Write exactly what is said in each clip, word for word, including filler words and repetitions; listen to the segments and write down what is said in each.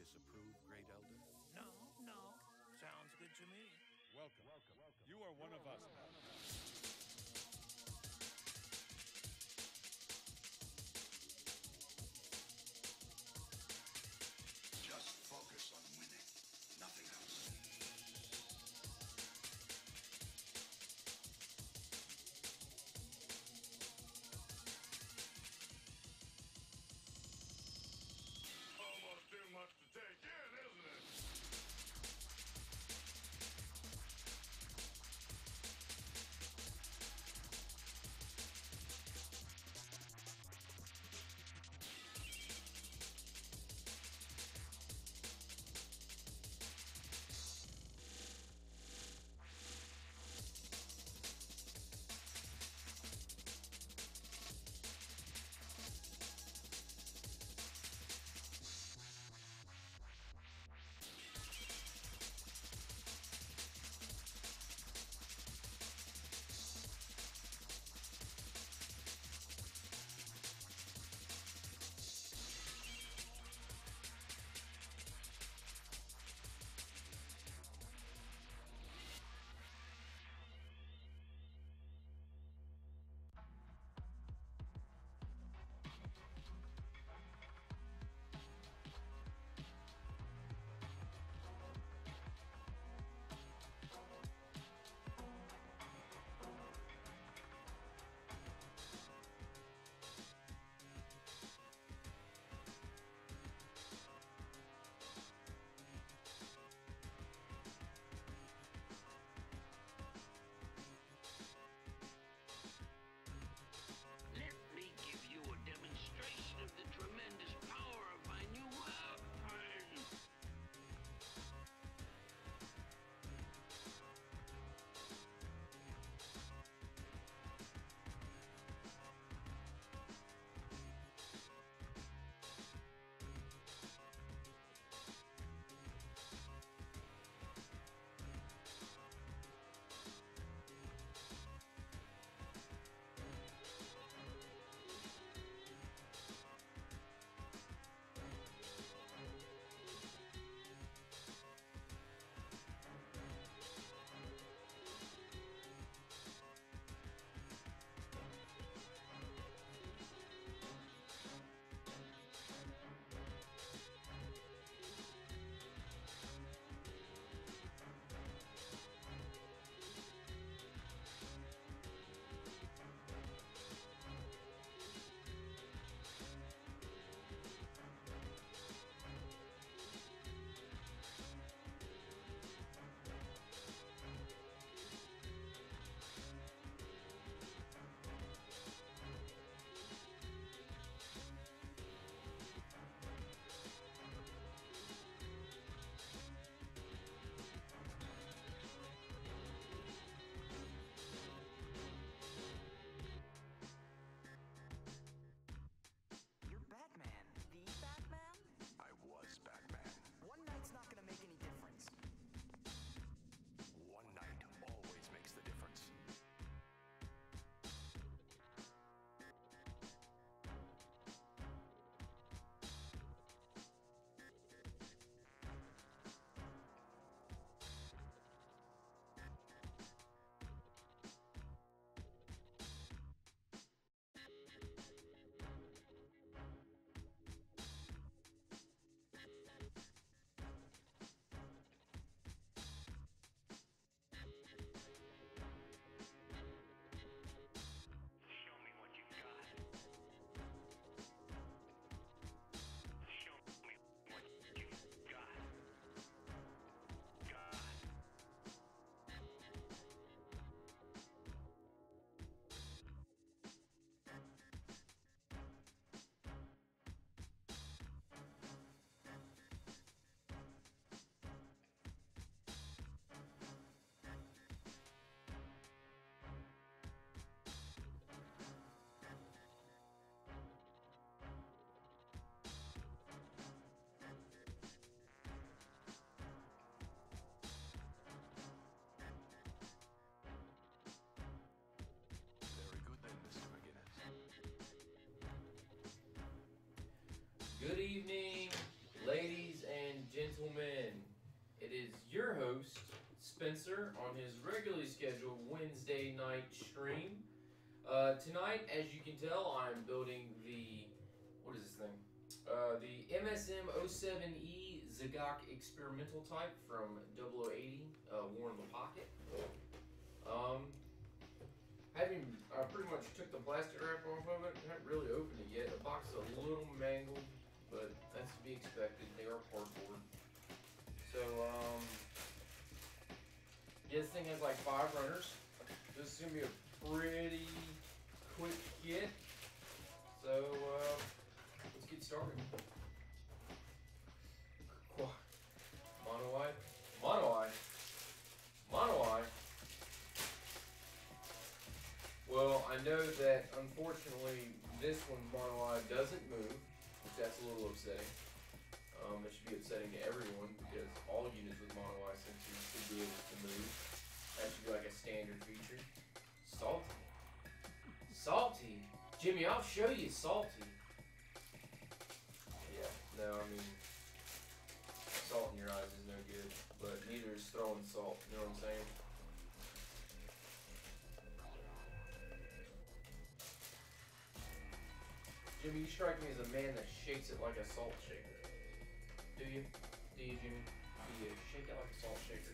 disapprove, Great Elder? No, no. Sounds good to me. Welcome. Welcome. Welcome. You are one of us now. Just focus on winning, nothing else. Almost too much to take in, isn't it? Let me give you a demonstration of the tremendous power of my new weapon. You're Batman. The Batman? I was Batman. One night's not gonna make any difference. One night always makes the difference. Show me what you got. Show me what you got. God. Very good then, Mister McGinnis. Good evening, ladies and Spencer on his regularly scheduled Wednesday night stream. Uh, tonight, as you can tell, I'm building the, what is this thing? Uh, the M S M oh seven E Zagok experimental type from double oh eighty, uh, War in the Pocket. Um, having, I pretty much took the plastic wrap off of it, haven't really opened it yet. The box is a little mangled, but that's to be expected. They are cardboard. So, um, yeah, this thing has like five runners. This is going to be a pretty quick kit. So, uh, let's get started. Mono eye, mono eye, mono eye. Well, I know that unfortunately this one mono eye doesn't move, which that's a little upsetting. Um, it should be upsetting to everyone because all units with mono eye sensors should be able to move. That should be like a standard feature. Salty, salty. Jimmy, I'll show you salty. Yeah, no, I mean. Salt in your eyes is no good, but neither is throwing salt, you know what I'm saying? Jimmy, you strike me as a man that shakes it like a salt shaker. Do you? Do you, Jimmy? Do you shake it like a salt shaker?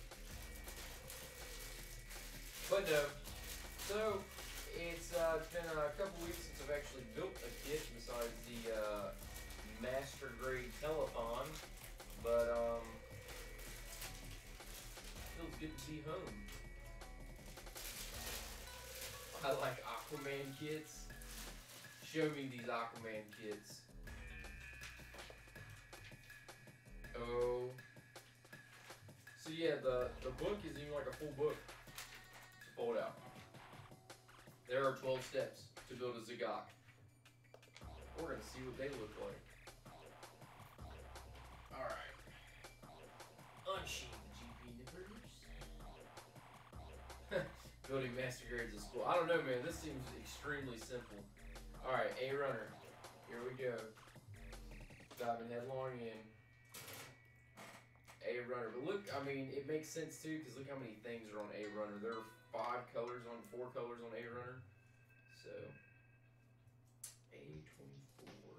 But no. So, it's, uh, it's been a couple weeks since I've actually built a kit besides the uh, Master Grade Telethon. But, um, feels good to be home. I like Aquaman kits. Show me these Aquaman kits. Oh. So yeah, the, the book is even like a full book to fold out. There are twelve steps to build a Zagok. We're gonna see what they look like. Alright. Unsheathe the G P nippers. Building master grades in school. I don't know, man. This seems extremely simple. Alright, A runner. Here we go. Diving headlong in. A runner. But look, I mean, it makes sense too, because look how many things are on A runner. There are five colors on, four colors on A runner. So, A twenty-four.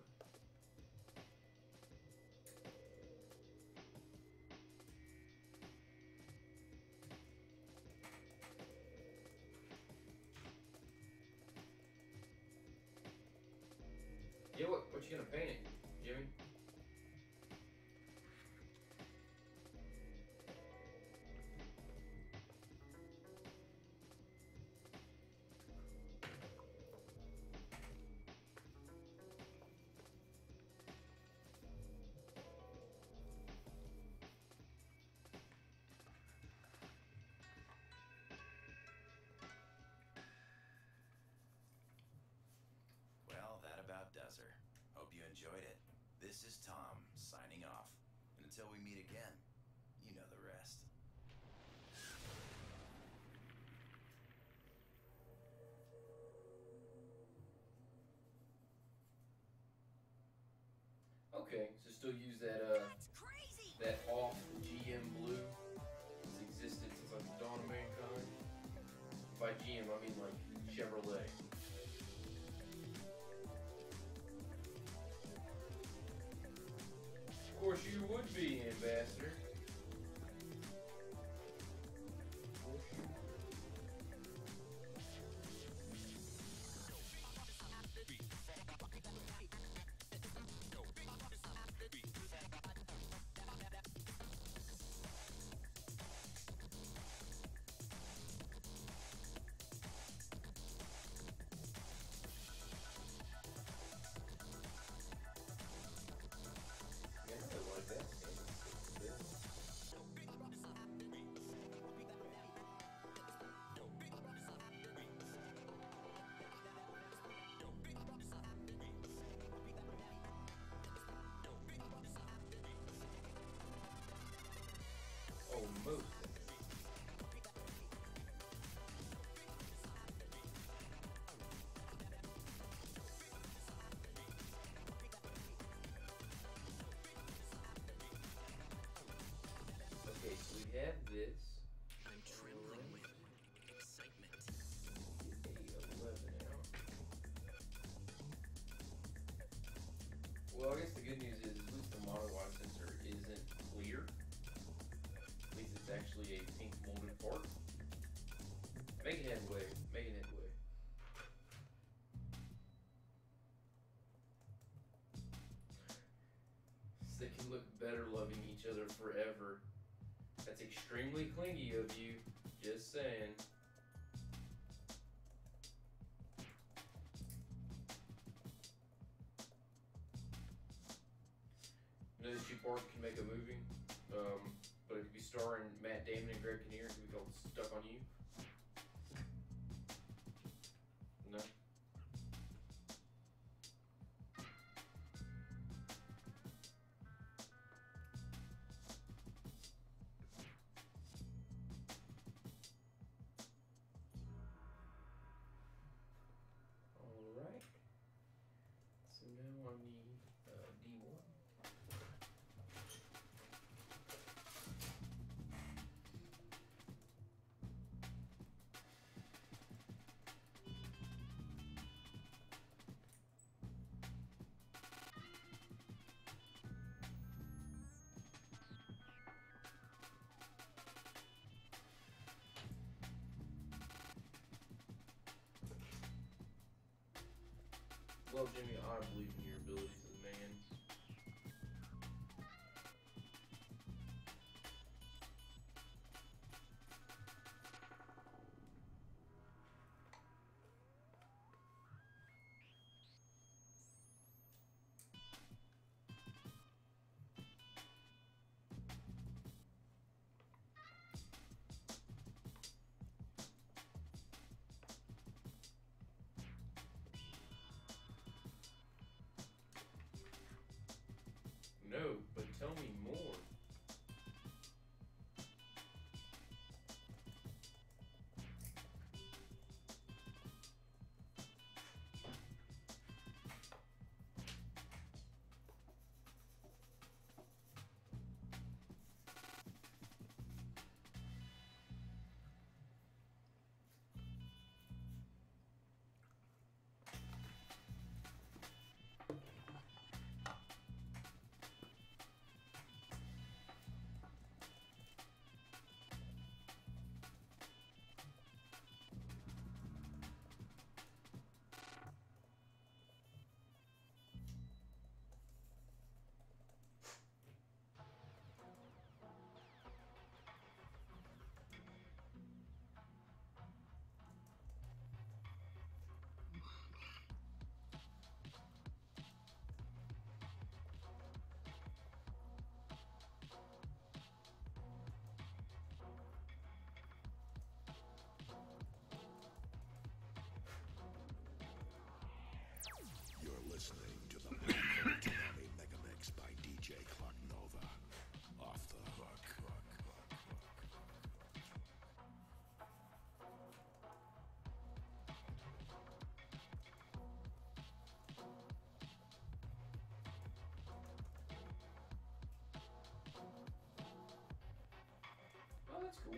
Yeah, what, what you gonna paint it, Jimmy? Well, that about does her. Hope you enjoyed it. This is Tom, signing off. And until we meet again, you know the rest. Okay, so still use that uh that off G M blue that's existed since like the dawn of mankind. By G M I mean like Chevrolet. Of course you would be, Ambassador. Of course you would. Yeah, I really like that. Well, I guess the good news is at least the monowatt sensor isn't clear. At least it's actually a pink molded part. Making headway. Making headway. So they can look better loving each other forever. That's extremely clingy of you. Just saying. You know, these two parts can make a movie, um, but it could be starring Matt Damon and Greg Kinnear. It could be called Stuck on You. No. All right. So now I need uh, D one. Well, Jimmy, I believe in your abilities as a man. No, but tell me more. You're listening to the Black Hole Tsunami Megamix by D J Clark Nova. Off the hook. Oh, that's cool.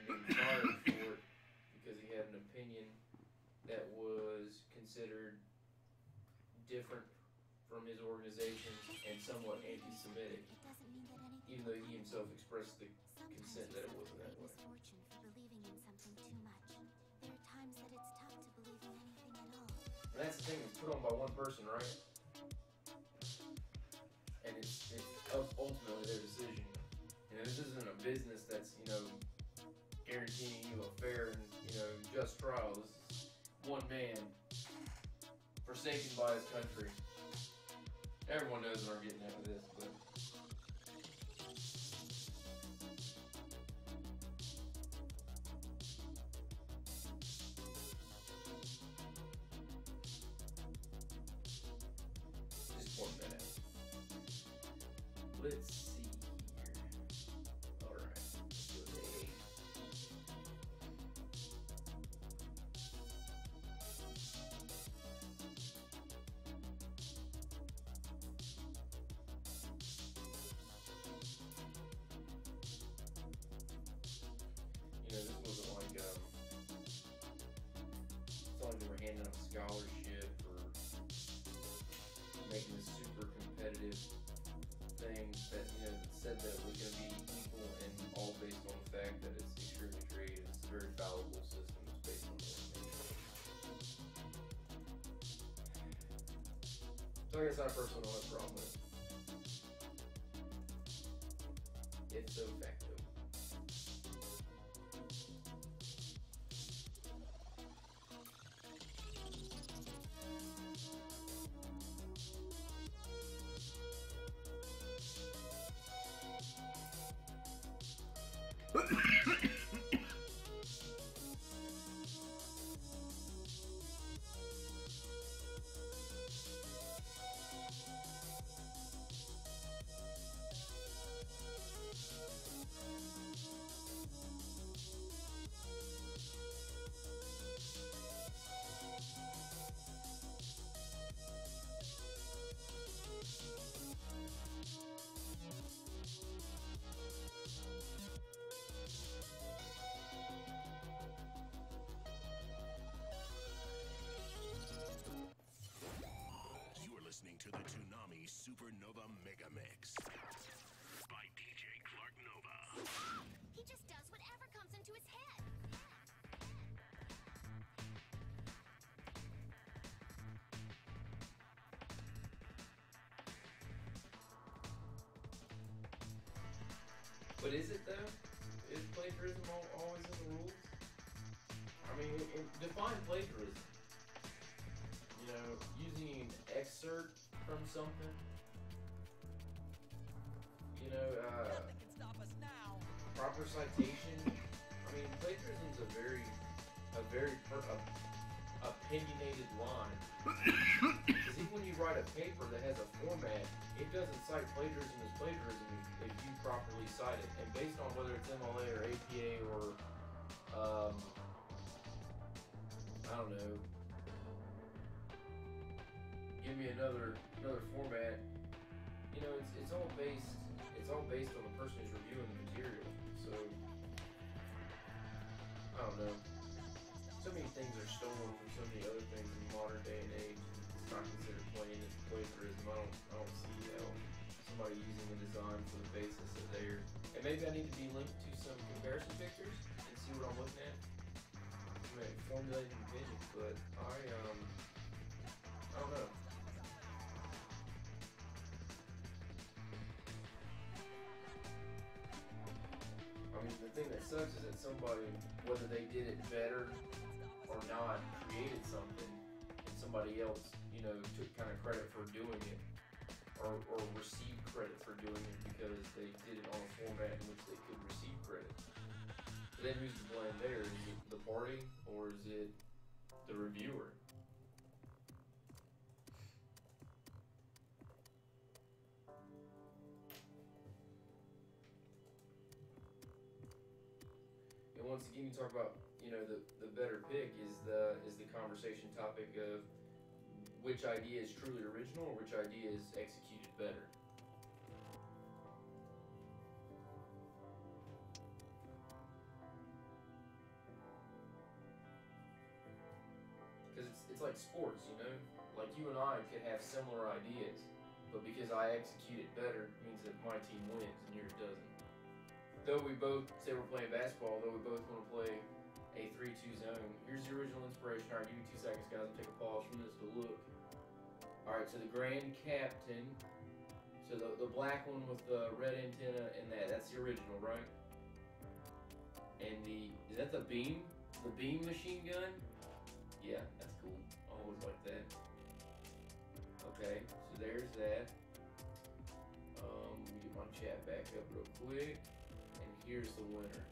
being fired for it because he had an opinion that was considered different from his organization and somewhat anti-Semitic, even though he himself expressed the consent that it wasn't that way. Misfortune for believing in something too much. There are times that it's tough to believe in anything at all. And that's the thing, it's put on by one person, right? And it's, it's ultimately their decision. You know, this isn't a business that's, you know, guaranteeing you a fair and, you know, just trial. This is one man forsaken by his country. Everyone knows what I'm getting at with this, but just point that out. Let's see here. Alright, let's go to eight. You know, this wasn't like, um, it's not like they were handing out scholarship or making this super competitive thing that, you know, said that it was going to be equal and all based on the fact that it's extremely creative. It's a very fallible system. It's based on information. So I guess I personally don't have a problem with it. It's so facto. You're listening to the Toonami Supernova Mega Mix by D J Clark Nova. He just does whatever comes into his head. But is it though? Is plagiarism al- always in the rules? I mean, it, it, define plagiarism. You know, using an excerpt from something. You know, uh, Nothing can stop us now. proper citation. I mean, plagiarism's a very, a very per, a, opinionated line. Because even when you write a paper that has a format, it doesn't cite plagiarism as plagiarism if, if you properly cite it. And based on whether it's M L A or A P A or, um, I don't know, give me another another format. You know, it's it's all based it's all based on the person who's reviewing the material. So I don't know. So many things are stolen from so many other things in modern day and age. It's not considered plain as plagiarism. I don't I don't see how somebody using a design for the basis of their, and maybe I need to be linked to some comparison pictures and see what I'm looking at. I mean, formulating opinions, but I um I don't know. I mean, the thing that sucks is that somebody, whether they did it better or not, created something, and somebody else, you know, took kind of credit for doing it, or, or received credit for doing it because they did it on a format in which they could receive credit. So then who's to blame there? Is it the party, or is it the reviewer? And once again, you talk about, you know, the, the better pick is the is the conversation topic of which idea is truly original or which idea is executed better. like sports, you know? Like you and I could have similar ideas, but because I execute it better means that my team wins and yours doesn't. Though we both say we're playing basketball, though we both want to play a three two zone. Here's the original inspiration. All right, give me two seconds, guys. I'll take a pause from this to look. All right, so the Grand Captain. So the, the black one with the red antenna and that, that's the original, right? And the, is that the beam? The beam machine gun? Yeah, that's cool. I always like that. Okay, so there's that. Um, let me get my chat back up real quick. And here's the winner.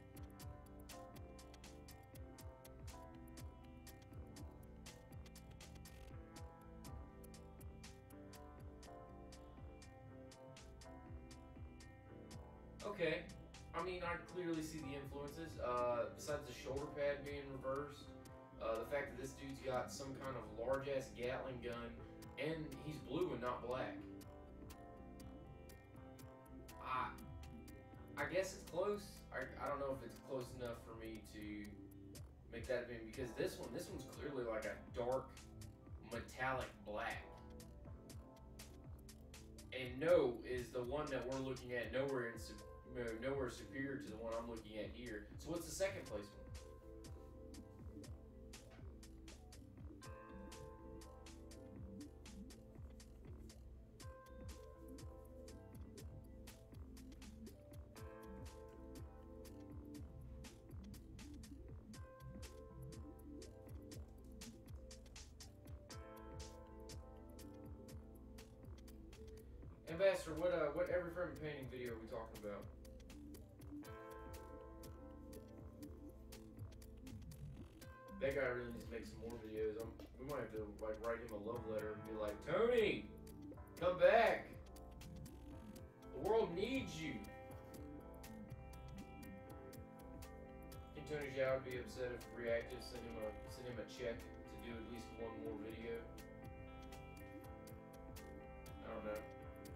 Okay, I mean, I clearly see the influences. Uh, besides the shoulder pad being reversed, uh, the fact that this dude's got some kind of large-ass Gatling gun, and he's blue and not black. I, I guess it's close. I, I don't know if it's close enough for me to make that opinion, because this one, this one's clearly like a dark, metallic black. And no is the one that we're looking at nowhere in nowhere superior to the one I'm looking at here. So what's the second place one? Ambassador, what uh, what every frame painting video are we talking about? That guy really needs to make some more videos. I'm, we might have to like write him a love letter and be like, Tony, come back. The world needs you. Can Tony Zhao be upset if Reactive send him a send him a check to do at least one more video? I don't know.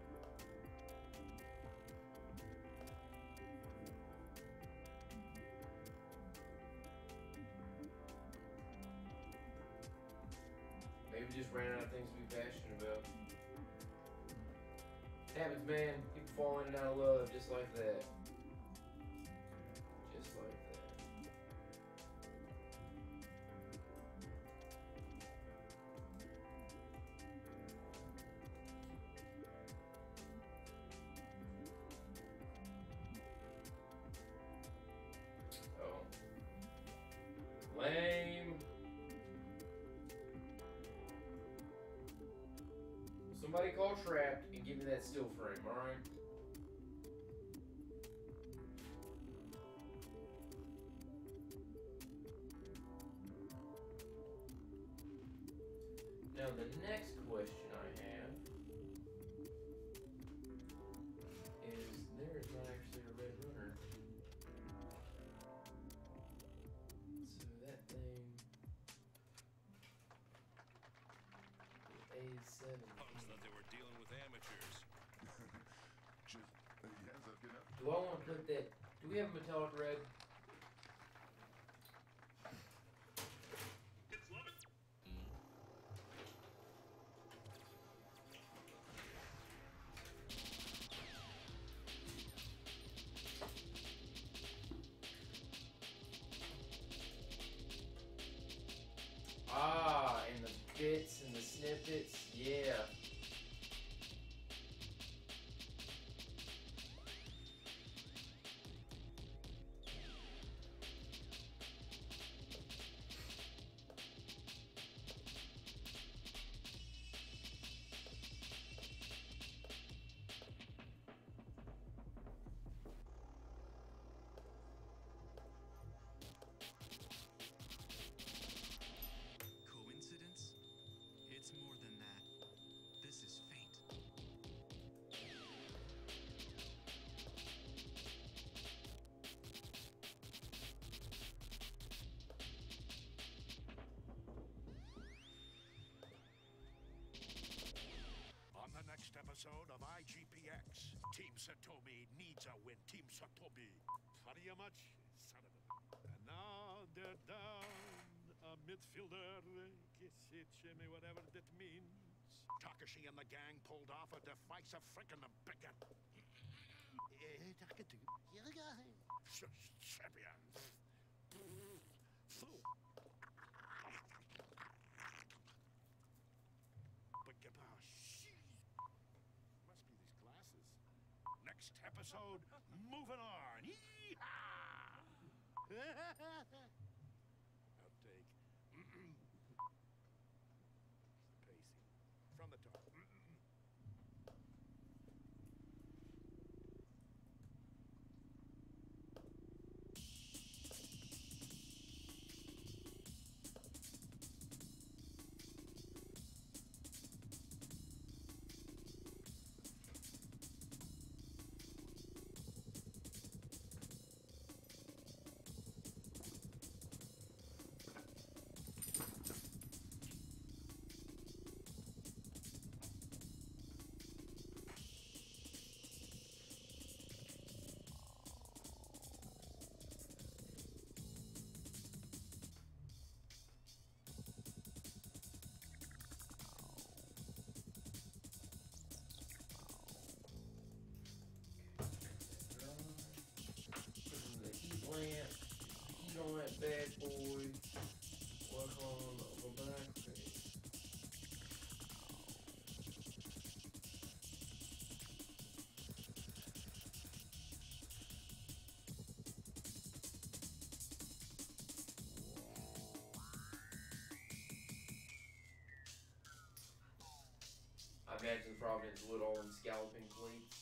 Maybe just ran out of things to be passionate about. It happens, man. People fall in and out of love just like that. Just like that. Oh. Lame. Somebody call Trapped and give me that still frame, alright? Now the next question I have is, there is not actually a red runner. So that thing is A seven. Thought they were dealing with amateurs. Just, uh, yes, that's good enough. Do I want to put that? Do we have a metallic red? Ah, and the bits and the snippets, yeah. Coincidence? It's more than that. This is fate. On the next episode of I G P X, Team Satomi needs a win. Team Satomi. Funny how much? Son of a... And now they're down a midfielder. You see, Jimmy, whatever that means. Takashi and the gang pulled off a divisive freaking bigot. Champions. But gosh, must be these glasses. Next episode, moving on. Yee-haw! Outtake. Pacing. From the top. On that bad boy, work on the back face. I imagine Providence would all in scalloping plates.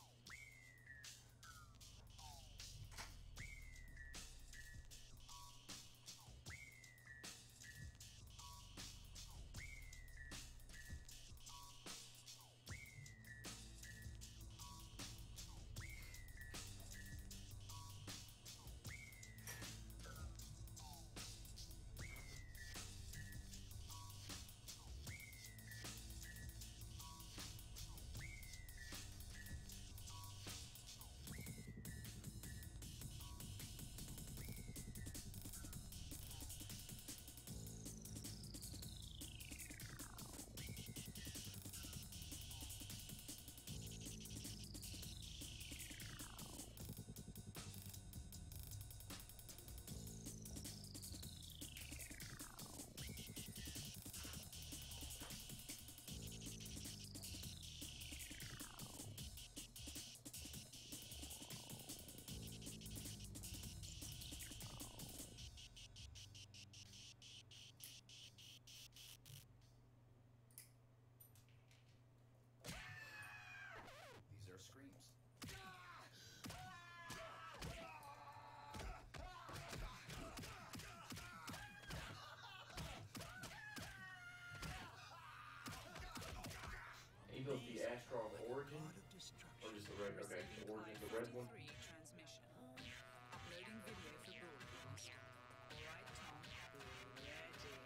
He built the Astron Origin, or just the red, okay, the Origin, the red one. Transmission. Uploading video for broadcast. Alright, Tom, ready.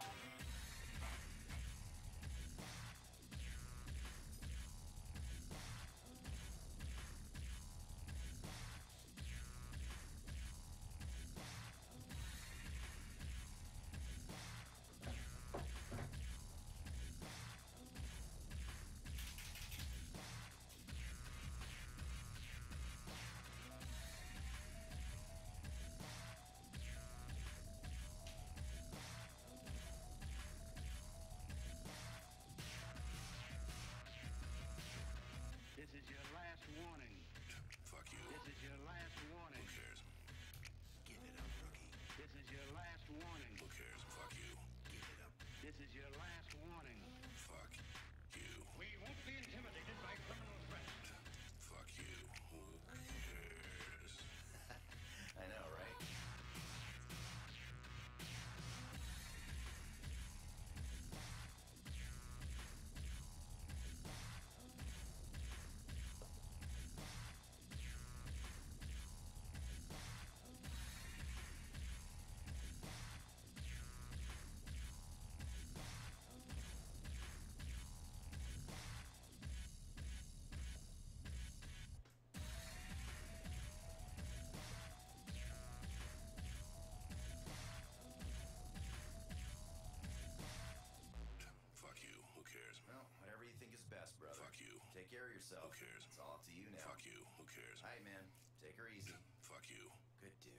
This is your last warning. Fuck you. This is your last warning. Who cares? Give it up, rookie. This is your last warning. Who cares? Fuck you. Give it up. This is your last warning. Fuck you. We won't be intimidated by criminal threats. Fuck you. Who cares? I know, right? yourself. Who cares? It's all up to you now. Fuck you. Who cares? Alright, man. Take her easy. Fuck you. Good dude.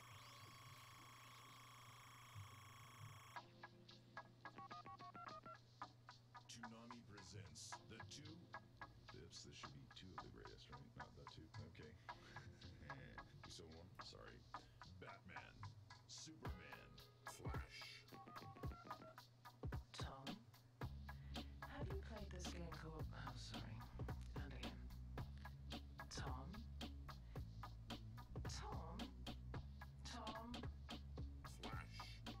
Toonami presents the two. This, this should be two of the greatest, right? Not the two. Okay. You still one? Sorry. Batman, Superman, Flash. Tom, have you played this game called... Oh, sorry. And again. Tom? Tom? Tom? Flash.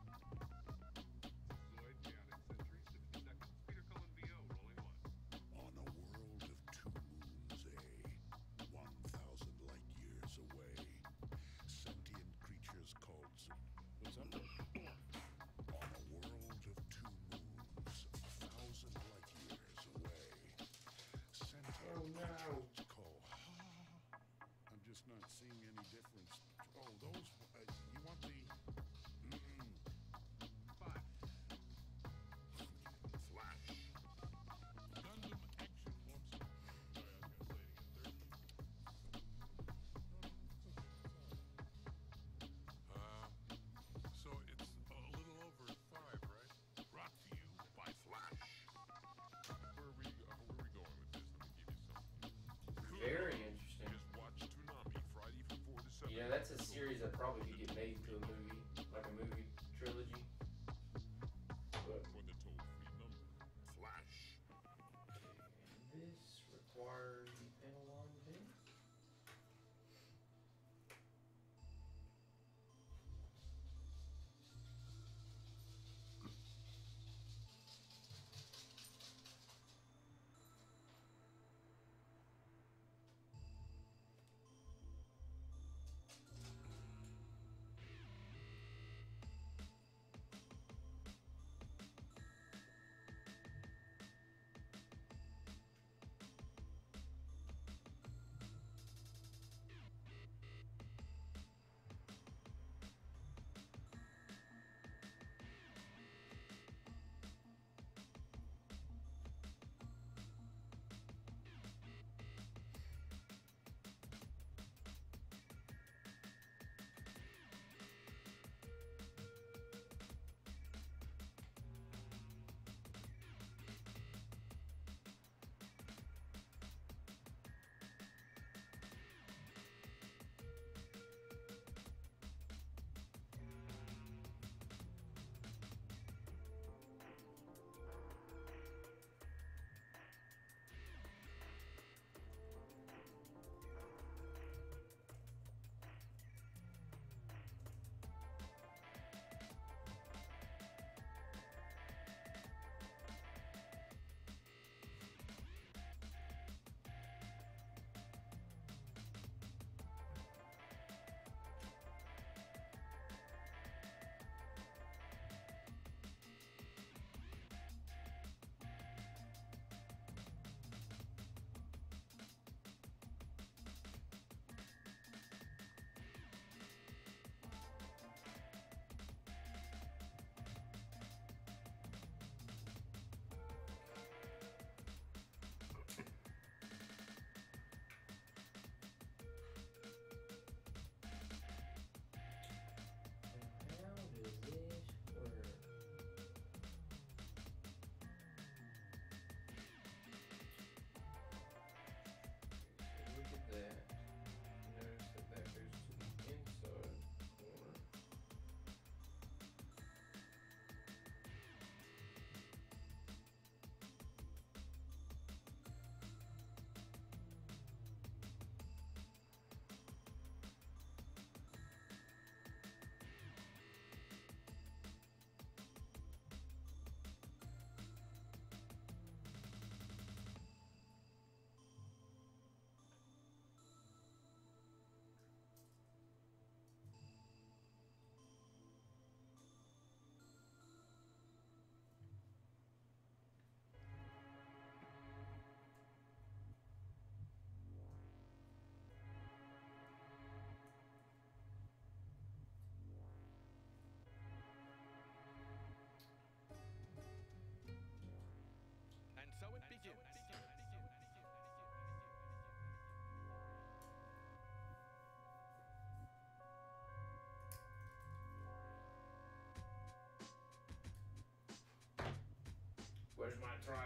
Lloyd, chaotic century, sixty seconds. Peter Cullen V O, rolling one. On a world of two moons, a one thousand light years away, sentient creatures called... What's up? On a world of two moons, a thousand light years away, sentient Oh, no. creatures called... I'm just not seeing any difference. Oh, those... Uh, you want the... Mm-mm. Five. Flash. Gundam action. Whoops. Sorry, I was gonna say it again. Thirteen. Uh, so it's a little over five, right? Brought to you by Flash. Where are we? Uh, where are we going with this? Let me give you something. Very interesting. Just watch Toonami Friday from four to seven. You know, that's a series that probably could get made into a movie, like a movie trilogy. But For the toll-free number. Flash. this requires the panel on pin.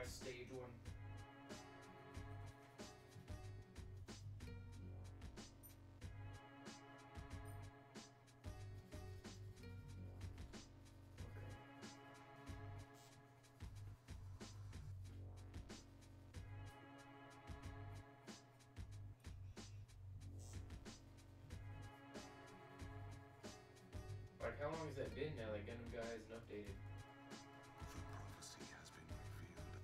nice stage one. Like, how long has that been now that Gundam Guy hasn't updated? The prophecy has been revealed.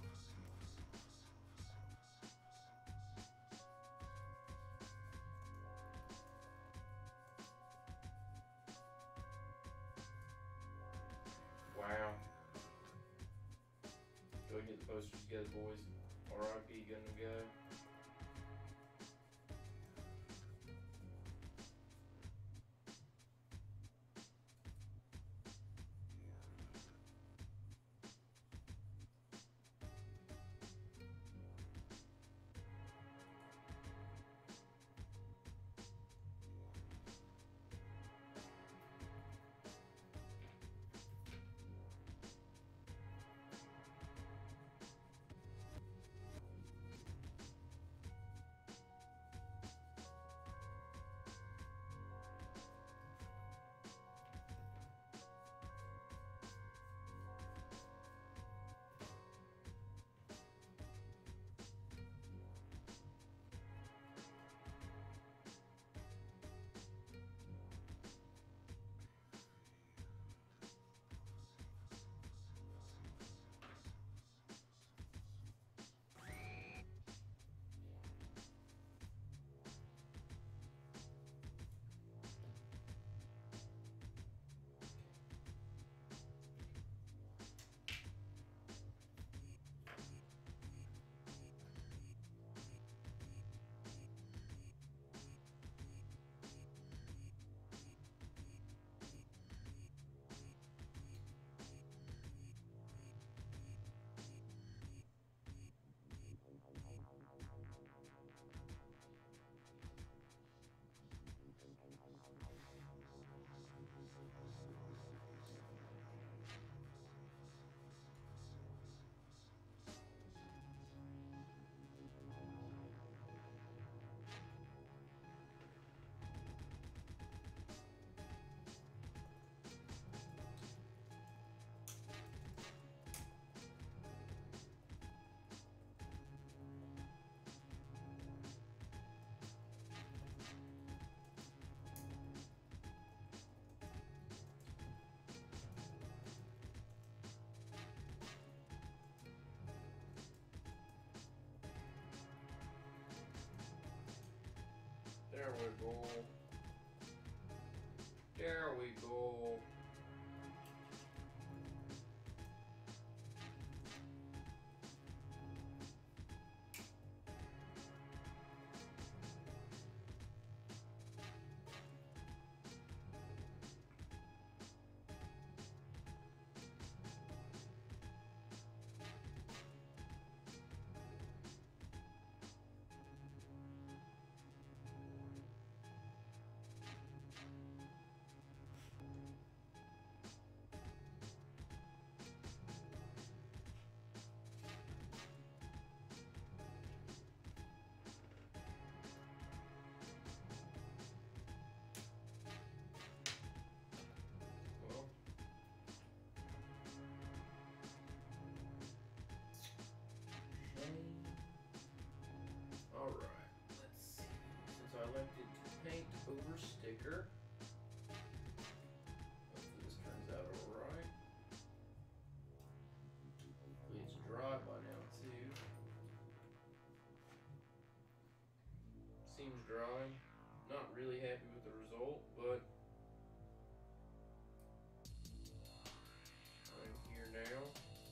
Wow. Go and get the posters together, boys. R I P Gundam Guy. There we go. There we go. Over sticker. Hopefully this turns out alright. Hopefully it's dry by now too. Seems dry. Not really happy with the result, but I'm here now.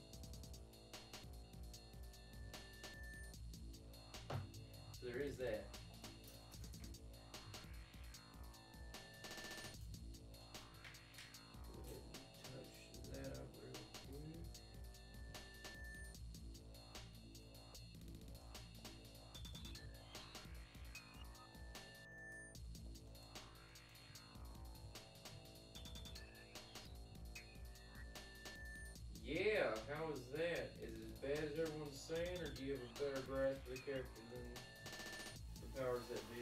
So there is that. Yeah, how is that? Is it as bad as as everyone's saying, or do you have a better grasp of the character than the powers that be?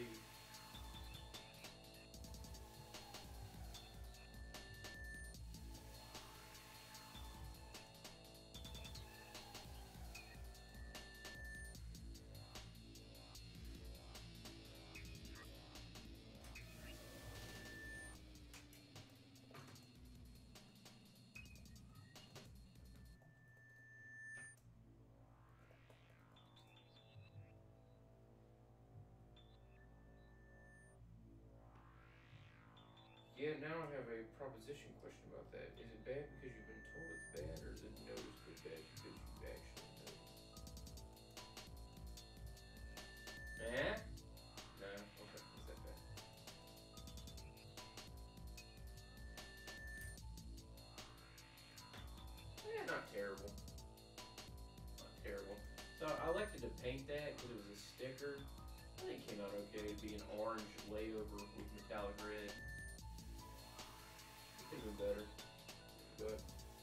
Yeah, now I have a proposition question about that. Is it bad because you've been told it's bad, or is it noticeably bad because you've actually noticed? Eh? No? Okay, is that bad? Eh, not terrible. Not terrible. So I elected to paint that because it was a sticker. I think it came out okay. It'd be an orange layover with metallic red. Could have been better, but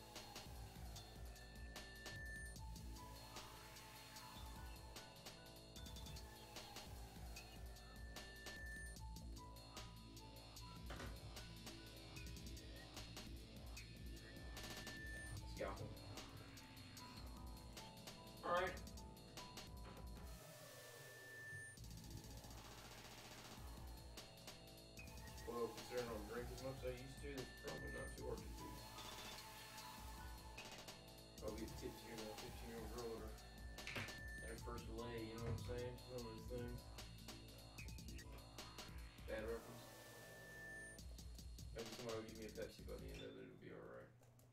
scalpel. All right. Well, considering I don't drink as much as I used to, it's probably not too hard to do. I'll get tipsier than a fifteen-year-old girl at her, at her first lay, you know what I'm saying? One of those things. Bad reference. Maybe somebody will give me a Pepsi by the end of it, it'll be alright.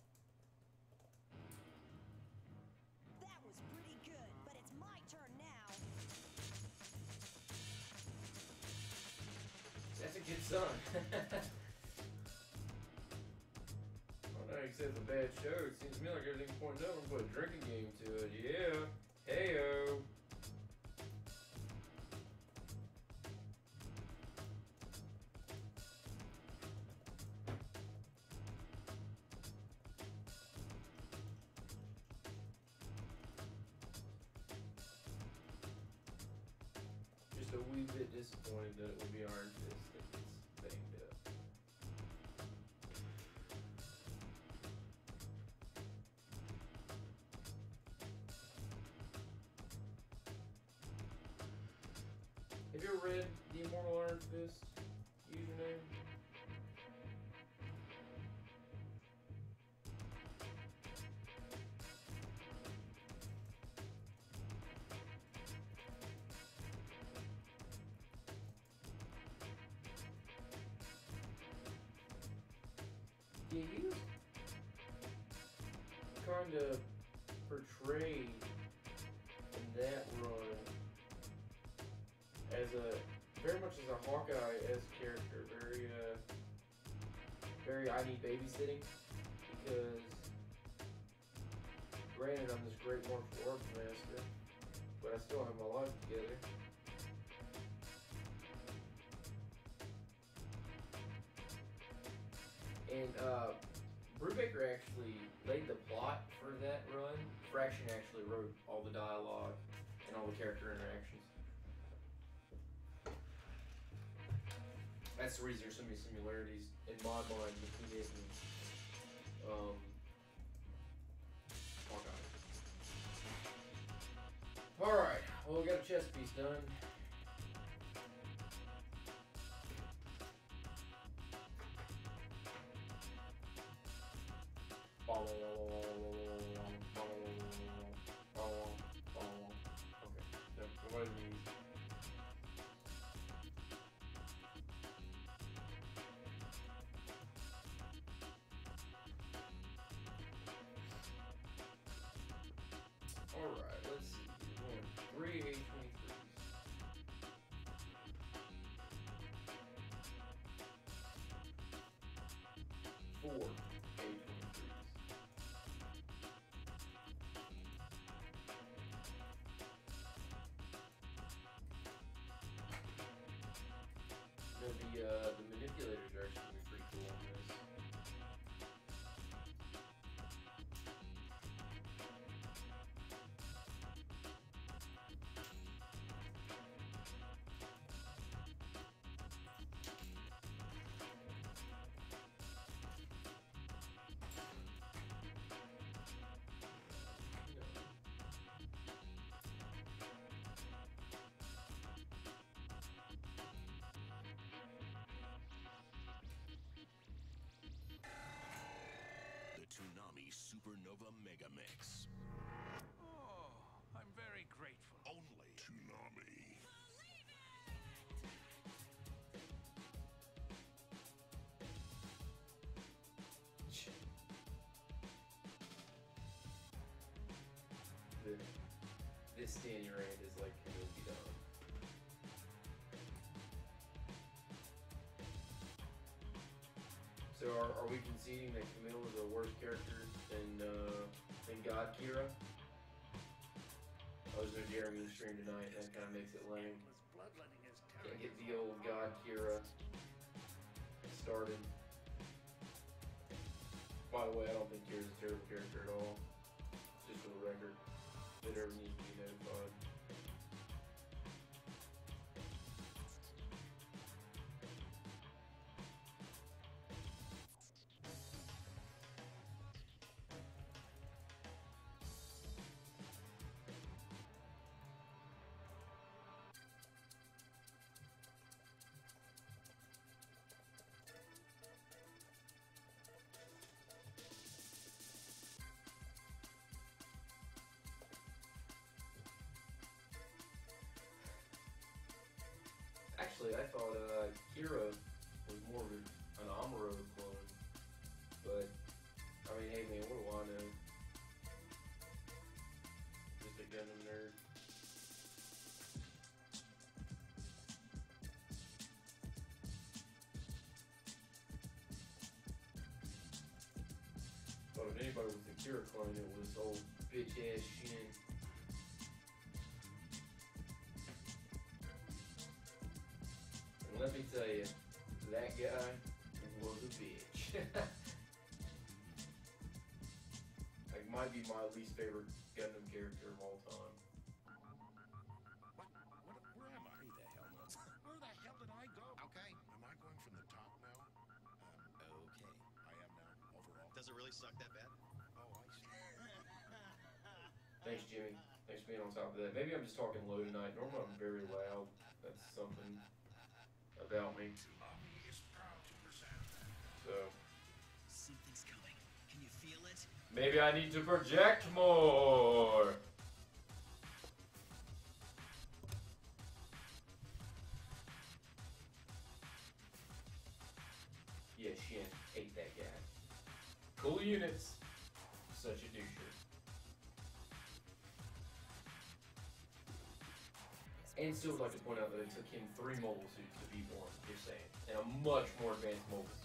That was pretty good, but it's my turn now. That's a good song. Oh no, you said it's a bad show. It seems to me like everything's pointing up. I'm gonna put a drinking game to it. Yeah. Heyo. Just a wee bit disappointed that it would be Iron Fist that gets banged up. Have you ever read The Immortal Iron Fist username? Yeah, you kind of portrayed in that run as a very much as a Hawkeye-esque character, very uh, very I need babysitting, because granted I'm this great wonderful arts master, but I still have my life together. And uh, Brubaker actually laid the plot for that run. Fraction actually wrote all the dialogue and all the character interactions. That's the reason there's so many similarities in my mind between it and um, Hawkeye. Alright, well we got a chess piece done. Alright, let's see. We're going three A twenty-threes. Four A twenty-threes. No, the, uh, the manipulators are actually going to be pretty cool on this. Supernova Mega Mix. Oh, I'm very grateful. Only Toonami. The, this Danny Rand is like Kabuki Dom. So are, are we conceding that Camille is a worse character than uh, than God Kira? Oh, there's no Jeremy in the stream tonight. That kind of makes it lame. Can't get the old God Kira started. By the way, I don't think Kira's a terrible character at all. Just for the record, that ever needs to be notified. Actually, I thought uh, Kira was more of an Amuro clone, but I mean, hey man, what do I know? Just a Gundam nerd. Thought if anybody was the Kira clone, it was old bitch ass Shin. Let me tell you, that guy was a bitch. Like, might be my least favorite Gundam character of all time. What? What? Where am I? Who the hell knows? Where the hell did I go? Okay. Am I going from the top now? Um, okay. I am now, overall. Does it really suck that bad? Oh, I see. Thanks, Jimmy. Thanks for being on top of that. Maybe I'm just talking low tonight. Normally I'm very loud. That's something about me. Toonami is proud to present. So Something's coming. Can you feel it? maybe I need to project more. Yeah, Shin. Hate that guy. Cool units. Such a doucher. And still would like to point out that it took him three mobile suits to beat one, just saying. And a much more advanced mobile suit.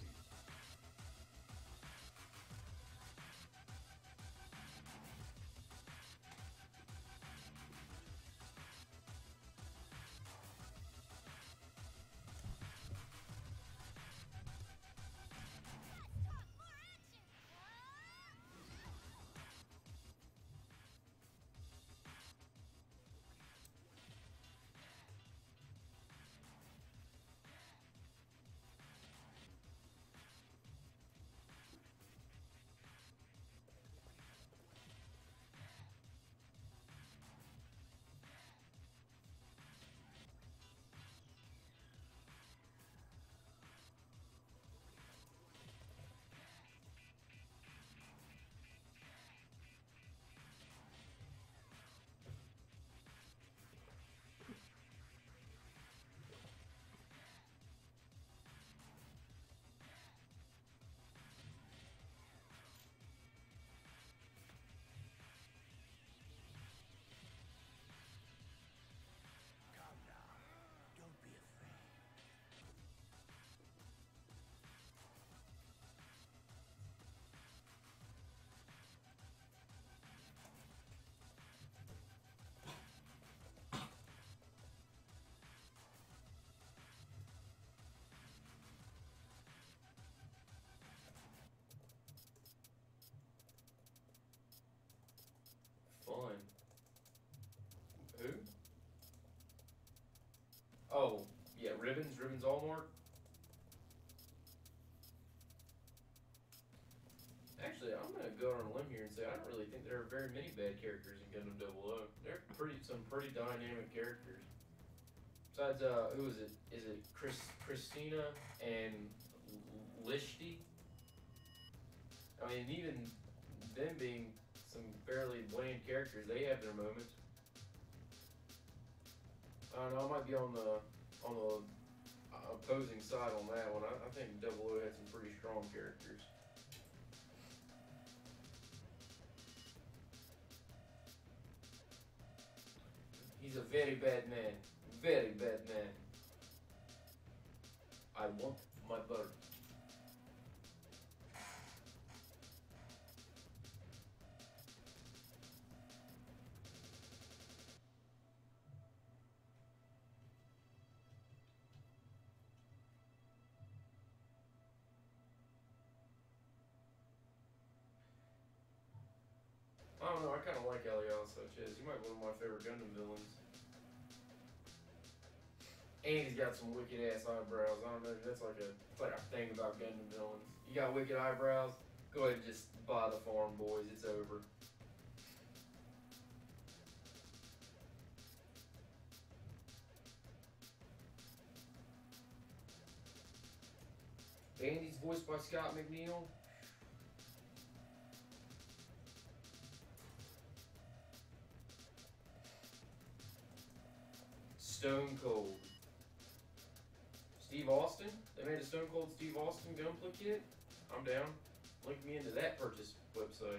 Fun. Who? Oh, yeah, Ribbons, Ribbons Allmark. Actually, I'm gonna go on a limb here and say I don't really think there are very many bad characters in Gundam Double O. They're pretty, some pretty dynamic characters. Besides, uh, who is it? Is it Chris, Christina and Lishti? I mean, even them being some fairly bland characters, they have their moments. I don't know, I might be on the on the opposing side on that one. I, I think Double O had some pretty strong characters. He's a very bad man. Very bad man. I want my butter. I don't know, I kind of like Eliel Sanchez. He might be one of my favorite Gundam villains. And he's got some wicked ass eyebrows. I don't know, that's like a, it's like a thing about Gundam villains. You got wicked eyebrows, go ahead and just buy the farm, boys. It's over. Bandy's voiced by Scott McNeil. Stone Cold. Steve Austin? They made a Stone Cold Steve Austin Gunpla kit? I'm down. Link me into that purchase website.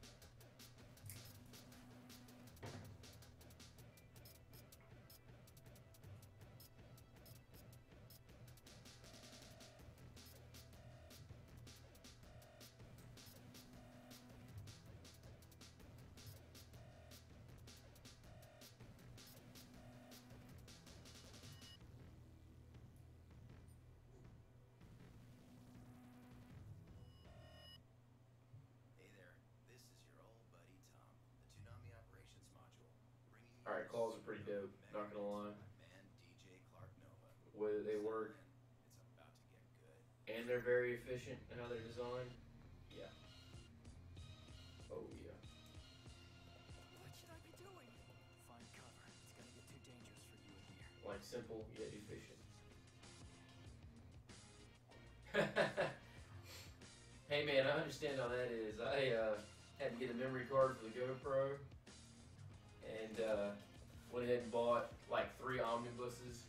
Alright, claws are pretty dope, not gonna lie. The way that they work. And they're very efficient in how they're designed. Yeah. Oh yeah. What should I be doing? Find cover. It's gonna get too dangerous for you in here. Like simple yet efficient. Hey man, I understand how that is. I uh, had to get a memory card for the GoPro. And uh, went ahead and bought like three omnibuses.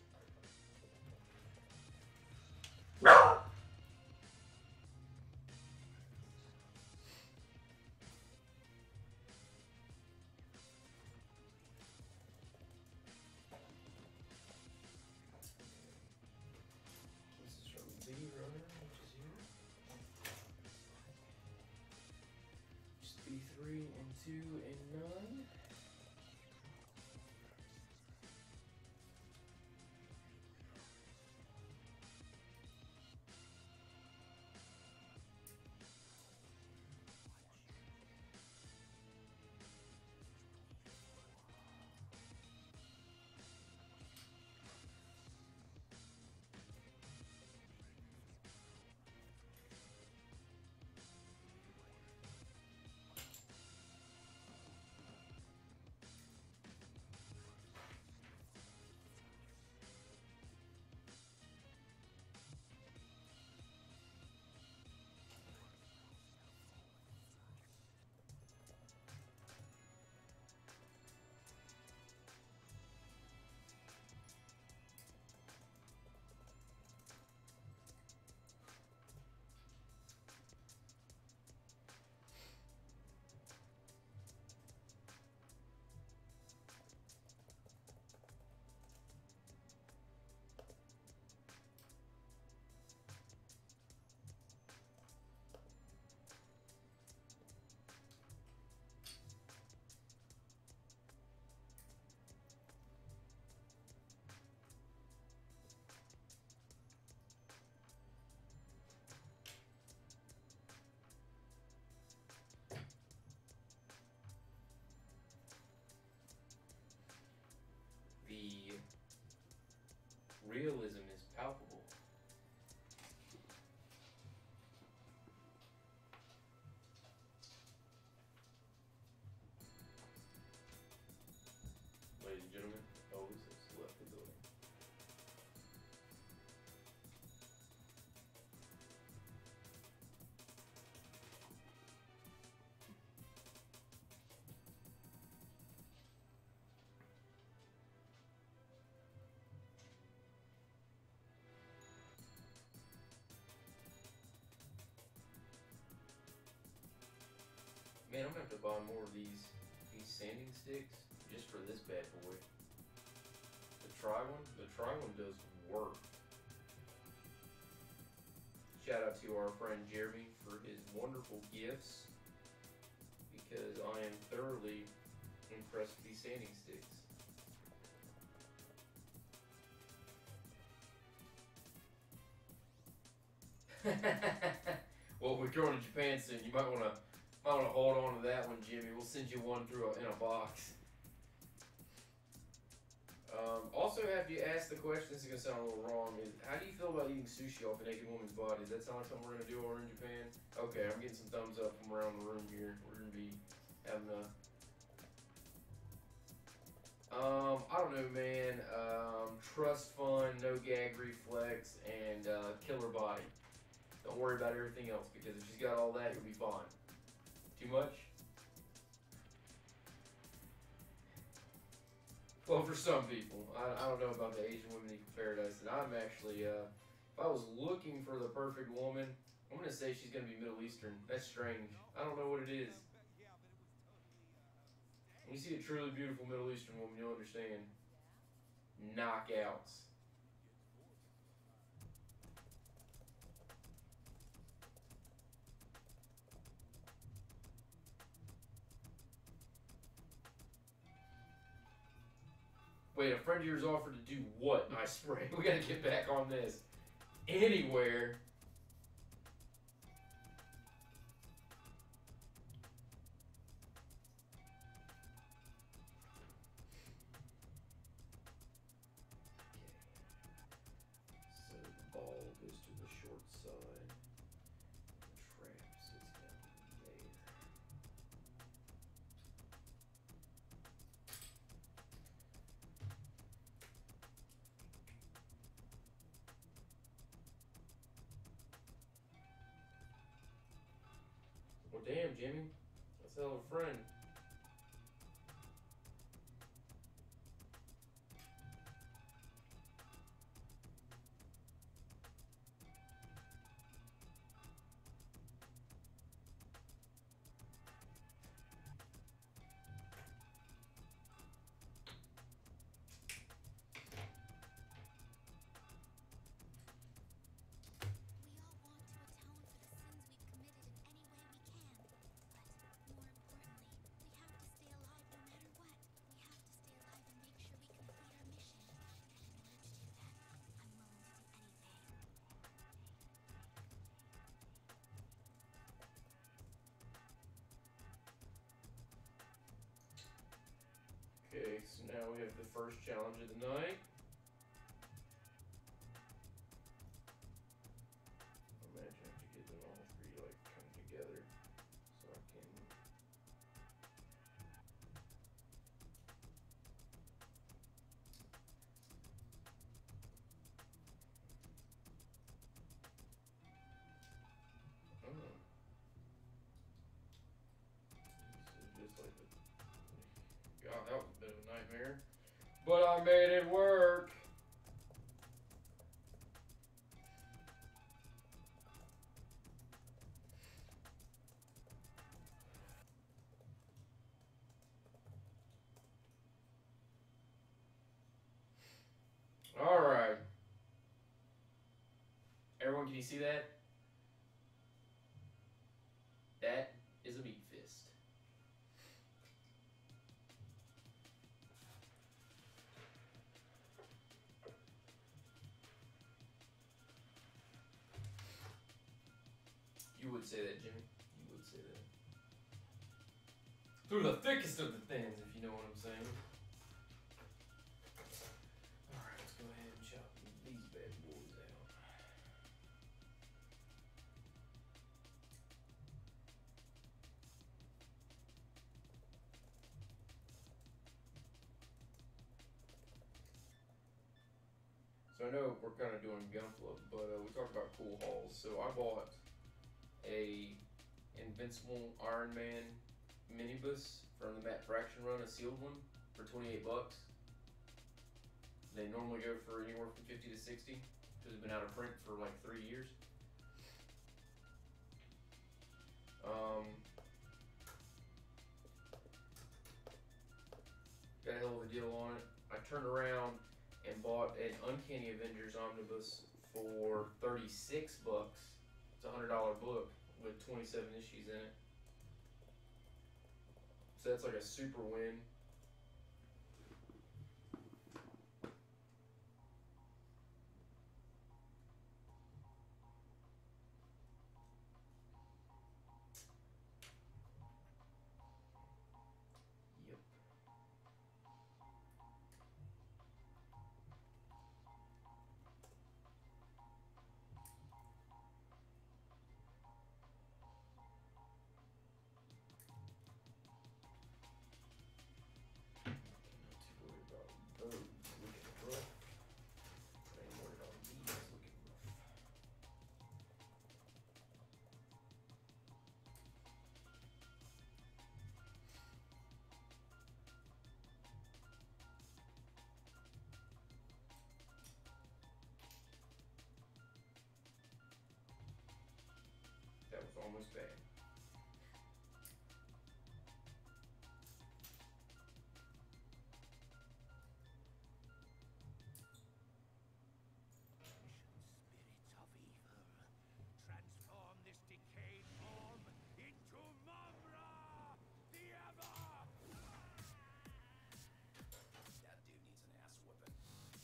This is from Z Runner, which is here. Just B three and two and nine. Man, I'm gonna have to buy more of these these sanding sticks just for this bad boy. The Tri one, the Tri one does work. Shout out to our friend Jeremy for his wonderful gifts, because I am thoroughly impressed with these sanding sticks. Well, we're going to Japan soon. You might want to might want to hold on to that one, Jimmy. We'll send you one through a, in a box. Um, also, have you asked the question? This is gonna sound a little wrong. Is how do you feel about eating sushi off a naked woman's body? Does that sound like something we're gonna do while we're in Japan? Okay, I'm getting some thumbs up from around the room here. We're gonna be having a. Um, I don't know, man. Um, trust fund, no gag reflex, and uh, killer body. Don't worry about everything else, because if she's got all that, you'll be fine. Too much? Well, for some people. I, I don't know about the Asian women equal paradise. And I'm actually, uh, if I was looking for the perfect woman, I'm going to say she's going to be Middle Eastern. That's strange. I don't know what it is. When you see a truly beautiful Middle Eastern woman, you'll understand. Knockouts. Wait, a friend of yours offered to do what? Nice spray. We gotta get back on this. Anywhere. So the ball goes to the short side. The trap sits down there. Well, damn, Jimmy. That's a hell of a friend. Okay, so now we have the first challenge of the night. I imagine I have to get them all three like come together so I can. Oh. This is just like the. God, that was a bit of a nightmare. But I made it work. All right. Everyone, can you see that? That is a meat fist. You would say that, Jimmy. You would say that. Through the thickest of the thins, if you know what I'm saying. Alright, let's go ahead and chop these bad boys out. So I know we're kind of doing Gunpla, but uh, we talked about cool hauls. So I bought a Invincible Iron Man minibus from the Matt Fraction run, a sealed one, for twenty-eight bucks. They normally go for anywhere from fifty to sixty because it's been out of print for like three years. Um, hell of a deal on it. I turned around and bought an Uncanny Avengers omnibus for thirty-six bucks. It's a hundred dollar book with twenty-seven issues in it. So that's like a super win. That was almost bad. Spirits of evil, transform this decayed form into Mumra, the Ever! That dude needs an ass whooping.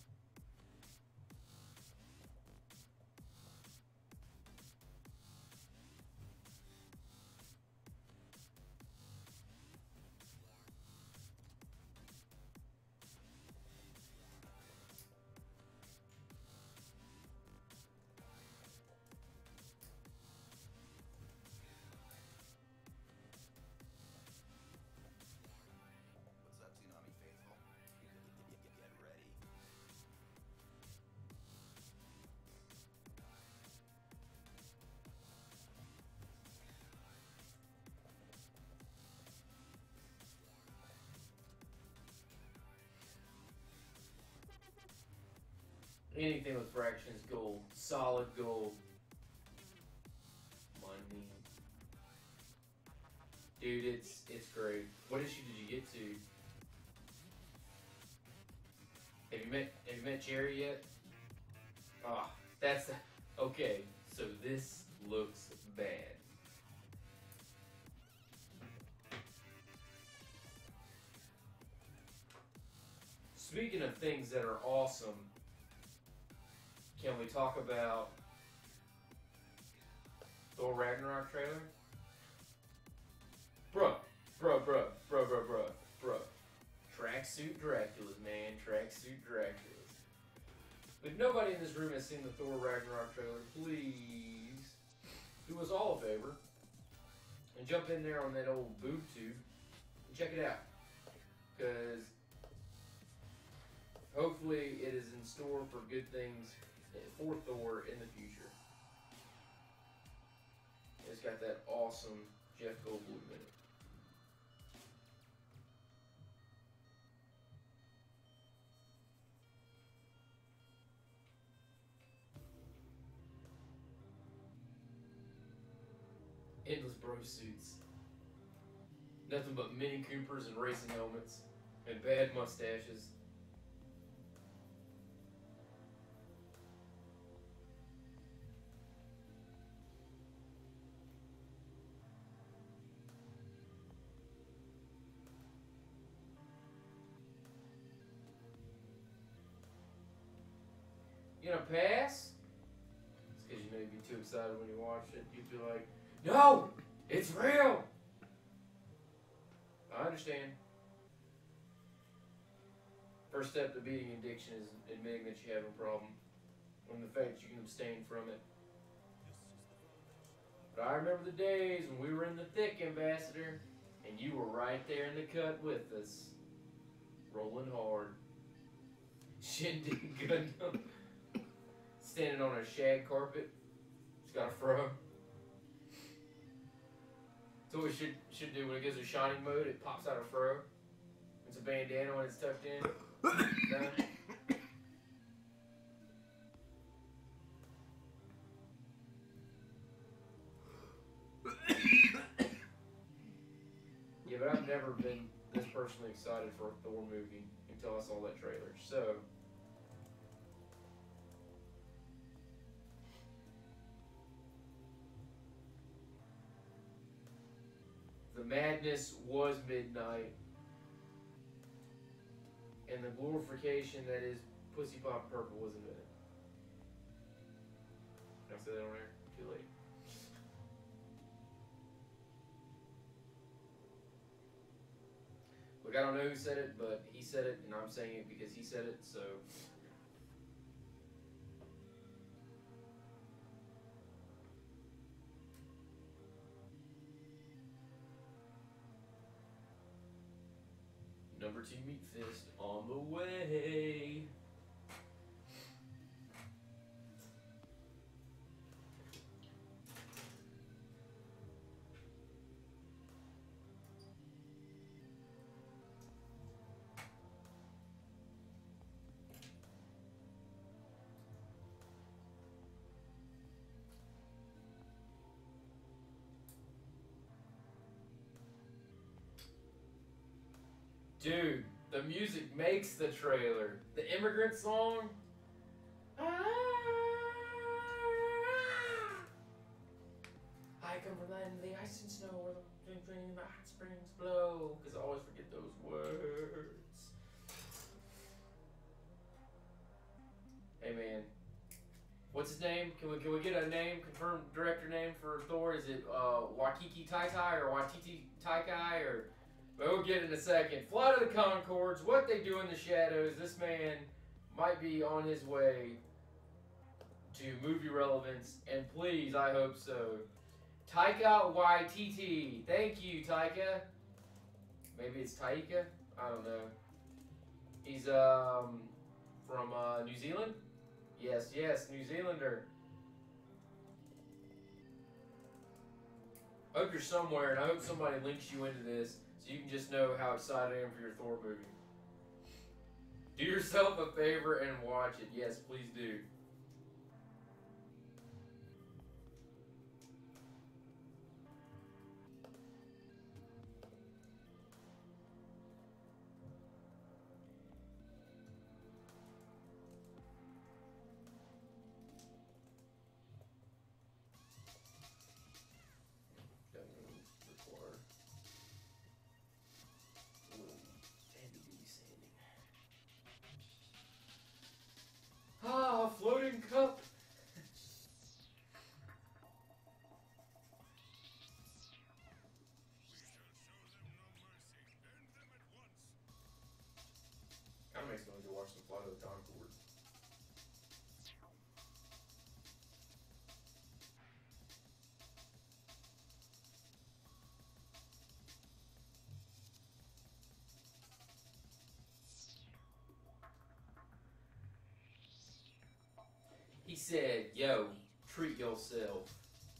What's up, Tsunami Faithful? Get ready. Anything with fractions, gold. Solid gold. Money. Dude, it's it's great. What issue did you get to? Have you met have you met Jerry yet? Ah, that's okay. So this looks bad. Speaking of things that are awesome, can we talk about Thor Ragnarok trailer? Bruh, bruh, bruh, bruh, bruh, bruh, bruh. Tracksuit Draculas, man. Tracksuit Draculas. If nobody in this room has seen the Thor Ragnarok trailer, please do us all a favor and jump in there on that old boob tube and check it out. Because hopefully it is in store for good things for Thor in the future. It's got that awesome Jeff Goldblum in it. Endless bro suits. Nothing but Mini Coopers and racing helmets and bad mustaches. You gonna pass? It's because you know you'd be too excited when you watch it. You'd be like, no! It's real! I understand. First step to beating addiction is admitting that you have a problem. And the fact that you can abstain from it. But I remember the days when we were in the thick, Ambassador, and you were right there in the cut with us. Rolling hard. Shindig Gundam. Standing on a shag carpet. It's got a fro. So what it should, should do when it goes to shining mode, it pops out a fro. It's a bandana when it's tucked in. Done. Yeah, but I've never been this personally excited for a Thor movie until I saw that trailer. So, the madness was midnight, and the glorification that is Pussy Pop Purple was a minute. Did I say that on air? Too late. Look, I don't know who said it, but he said it, and I'm saying it because he said it, so. Number two Meat Fist on the way. Dude, the music makes the trailer. The Immigrant Song. Ah, I come from the land of the ice and snow where the rain and the hot springs blow. Because I always forget those words. Hey man, what's his name? Can we can we get a name, confirmed director name for Thor? Is it uh, Waikiki Taikai or Waititi Taikai or? We'll get in a second. Flight of the Conchords, what they do in the shadows. This man might be on his way to movie relevance, and please, I hope so. Taika Waititi. Thank you, Taika. Maybe it's Taika? I don't know. He's um from uh, New Zealand? Yes, yes, New Zealander. I hope you're somewhere, and I hope somebody links you into this. So you can just know how excited I am for your Thor movie. Do yourself a favor and watch it. Yes, please do. Ah, floating cup. Kind of makes me want to go watch some Flight of the Conchords. He said, yo, treat yourself.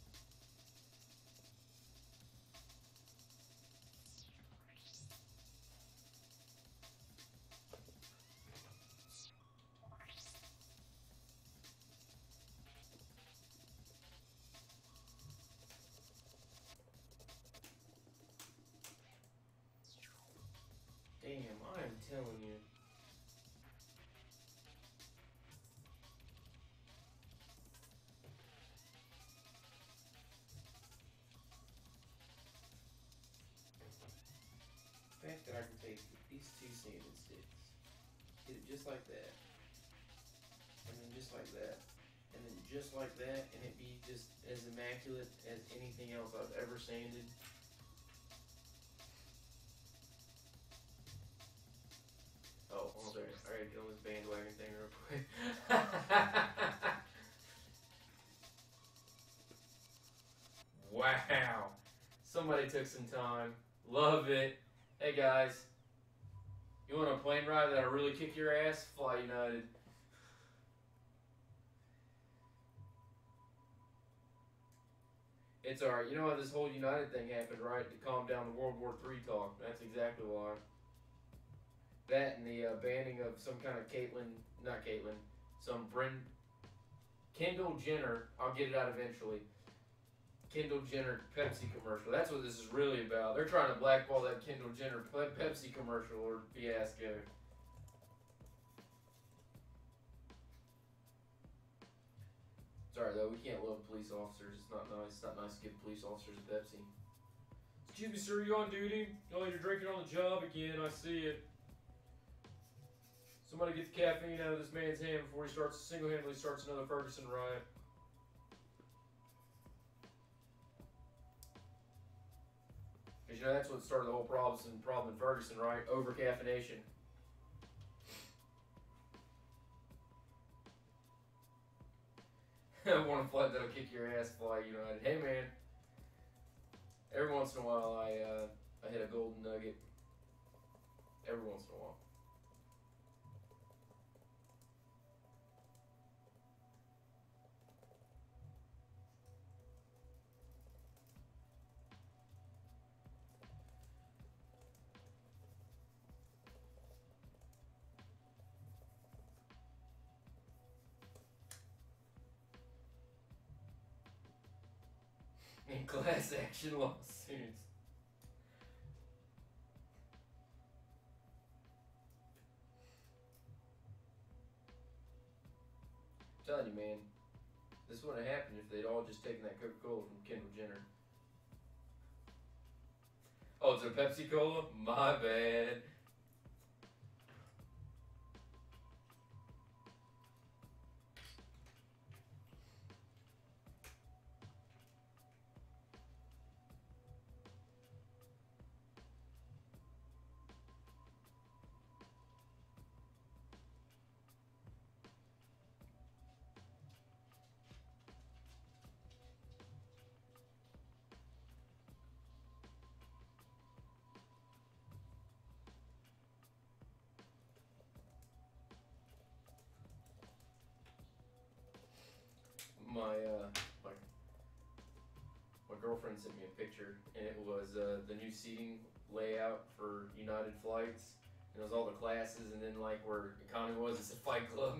Damn, I am telling you. The fact that I can take these two sanding sticks, hit it just like that, and then just like that, and then just like that, and it be just as immaculate as anything else I've ever sanded. Oh, hold on. I gotta get on this bandwagon thing real quick. Wow. Somebody took some time. Love it. Hey guys. You want a plane ride that'll really kick your ass? Fly United. It's alright. You know how this whole United thing happened, right? To calm down the World War Three talk. That's exactly why. That and the uh, banning of some kind of Caitlyn, not Caitlyn, some Bryn, Kendall Jenner, I'll get it out eventually. Kendall Jenner Pepsi commercial. That's what this is really about. They're trying to blackball that Kendall Jenner Pe- Pepsi commercial or fiasco. Sorry though, we can't love police officers. It's not nice. It's not nice to give police officers a Pepsi. Excuse me, sir, you on duty? Oh, you're drinking on the job again. I see it. Somebody get the caffeine out of this man's hand before he starts single-handedly starts another Ferguson riot. Because you know that's what started the whole problem in, problem in Ferguson, right? Over-caffeination. One flight that'll kick your ass, fly United. Hey man, every once in a while I uh, I hit a golden nugget. Every once in a while. In class action lawsuits. I'm telling you, man, this wouldn't have happened if they'd all just taken that Coca-Cola from Kendall Jenner. Oh, it's a Pepsi Cola? My bad. My, uh, my, my girlfriend sent me a picture, and it was uh, the new seating layout for United flights. And it was all the classes, and then like where economy was, it's a Fight Club.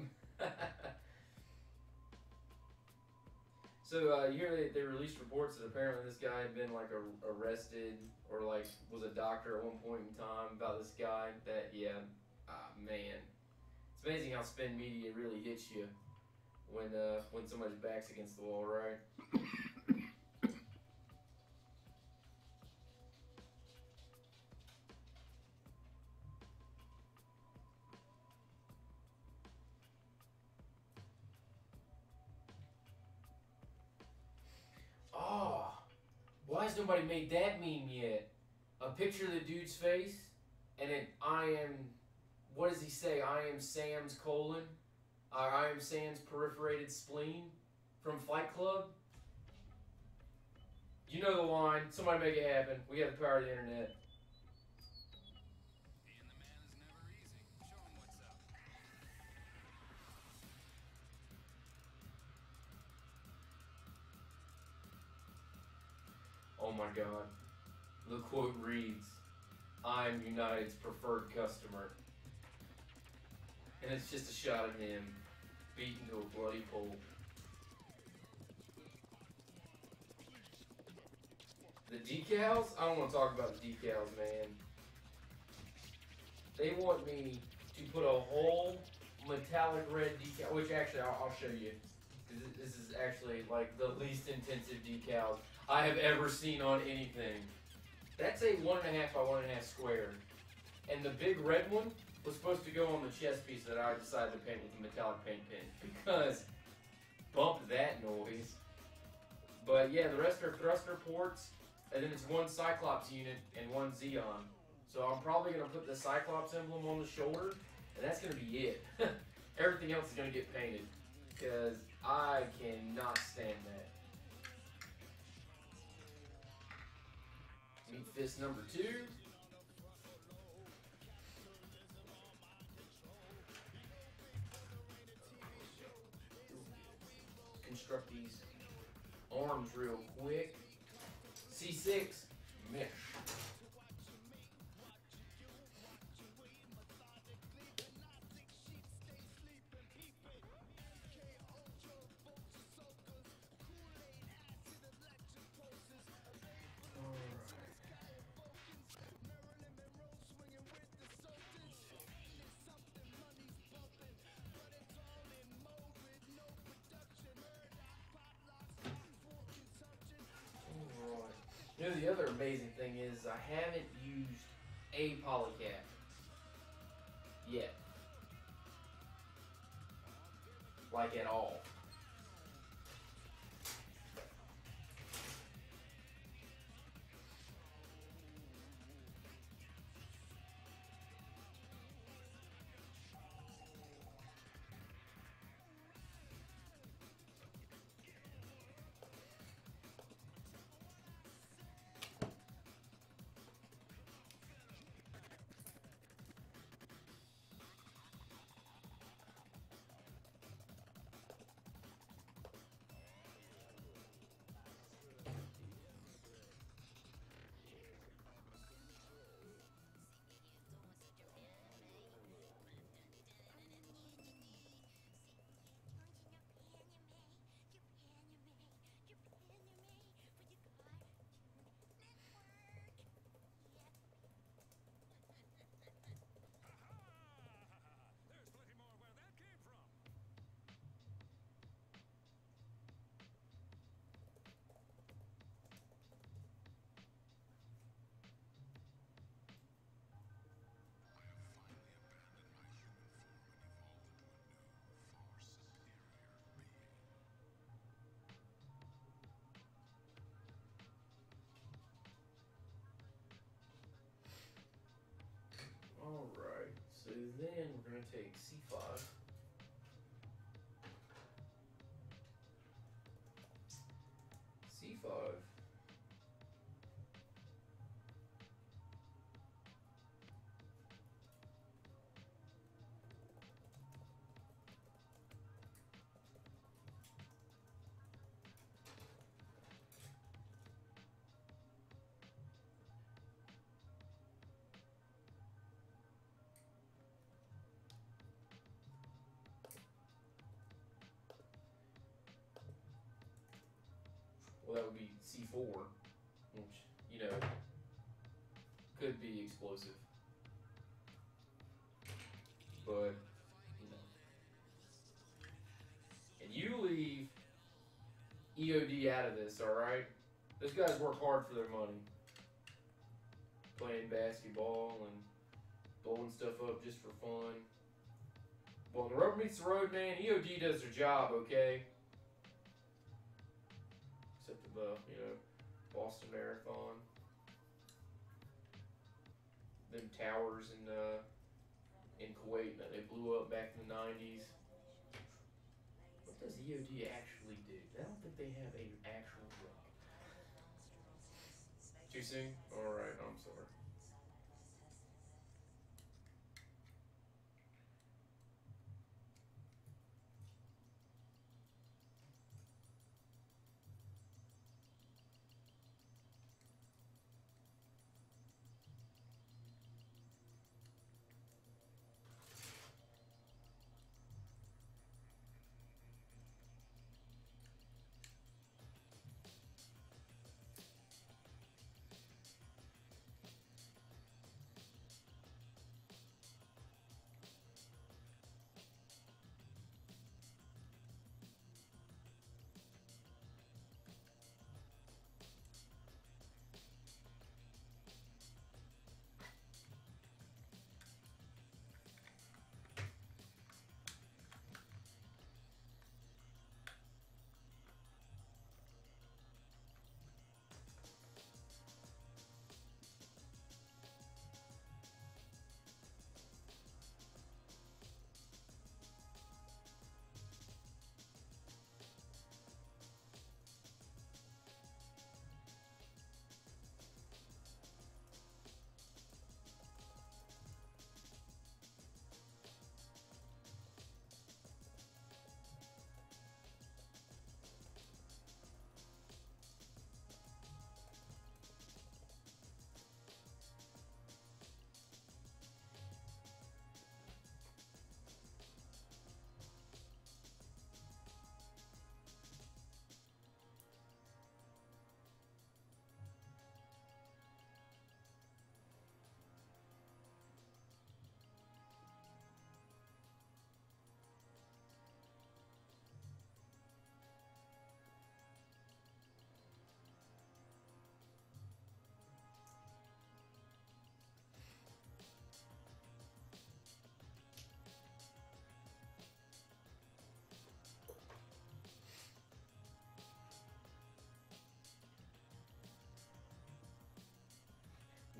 So uh, you hear they, they released reports that apparently this guy had been like a, arrested or like was a doctor at one point in time about this guy. That yeah, ah man, it's amazing how spin media really hits you when uh, when somebody's back's against the wall, right? Oh, why has nobody made that meme yet? A picture of the dude's face, and then I am, what does he say? I am Sam's colon. Or I am Sam's perforated spleen from Fight Club. You know the line. Somebody make it happen. We have the power of the internet. Oh my God. The quote reads, I'm United's preferred customer. And it's just a shot of him beaten to a bloody pulp. The decals? I don't want to talk about the decals, man. They want me to put a whole metallic red decal, which actually I'll, I'll show you. This is actually like the least intensive decals I have ever seen on anything. That's a one and a half by one and a half square. And the big red one was supposed to go on the chest piece that I decided to paint with a metallic paint pen because bump that noise. But yeah, the rest are thruster ports, and then it's one Cyclops unit and one Xeon. So I'm probably going to put the Cyclops emblem on the shoulder, and that's going to be it. Everything else is going to get painted because I cannot stand that. Meat fist number two. Construct these arms real quick. C six mesh. You know, the other amazing thing is I haven't used a polycap yet. Like at all. Alright, so then we're going to take C five. C five. Well, that would be C four, which, you know, could be explosive. But, you know. And you leave E O D out of this, alright? Those guys work hard for their money. Playing basketball and blowing stuff up just for fun. Well, when the rubber meets the road, man, E O D does their job, okay? Except for the, you know, Boston Marathon. Them towers in uh, in Kuwait that they blew up back in the nineties. What does E O D actually do? I don't think they have an actual job. Too soon? Alright, I'm sorry.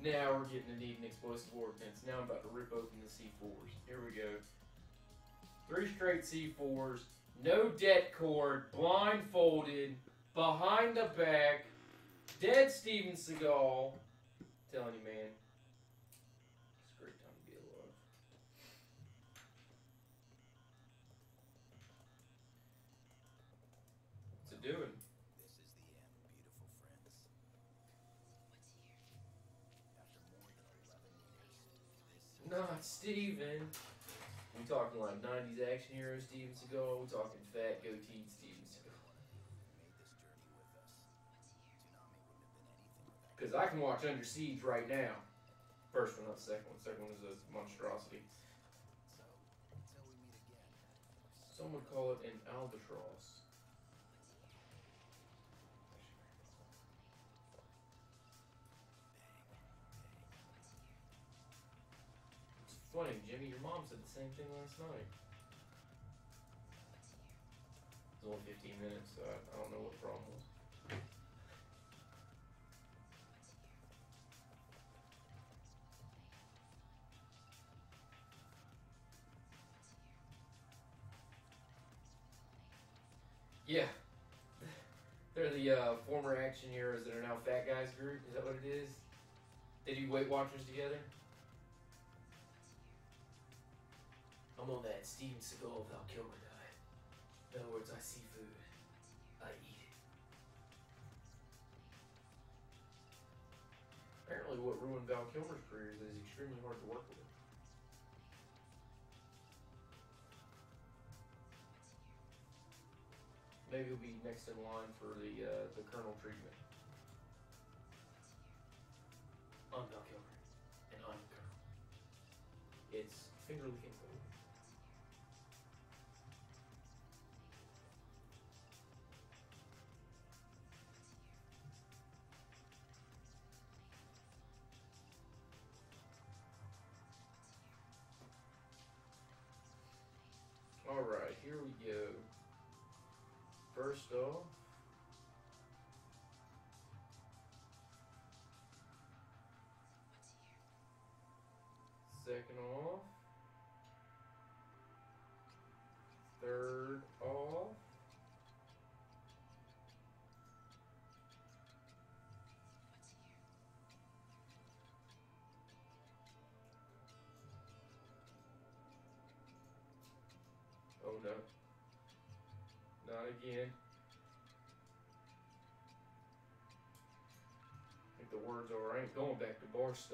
Now we're getting to need an explosive ordnance. Now I'm about to rip open the C fours. Here we go. Three straight C fours. No det cord. Blindfolded. Behind the back. Dead Steven Seagal. I'm telling you, man. It's a great time to be alive. What's it doing? This is the end, beautiful friends. After more than eleven years, this Not Steven. We talking like nineties action hero Steven Seagal. We talking fat goateed Steven Seagal. Because I can watch Under Siege right now. First one, not the second one. Second one is a monstrosity. So, until we meet again. Some would call it an albatross. It's funny, Jimmy, your mom said the same thing last night. It was only fifteen minutes, so I, I don't know what the problem was. Yeah. They're the uh, former action heroes that are now Fat Guys group. Is that what it is? They do Weight Watchers together? I'm on that Steven Seagal Val Kilmer diet. In other words, I see food. I eat it. Apparently what ruined Val Kilmer's career is that he's extremely hard to work with. Maybe he'll be next in line for the uh, the Colonel treatment. I'm Val Kilmer, and I'm Colonel. It's finger licking food. All right, here we go. First off, second off, third off, oh no, not again. I think the words are, I ain't going back to Barstow.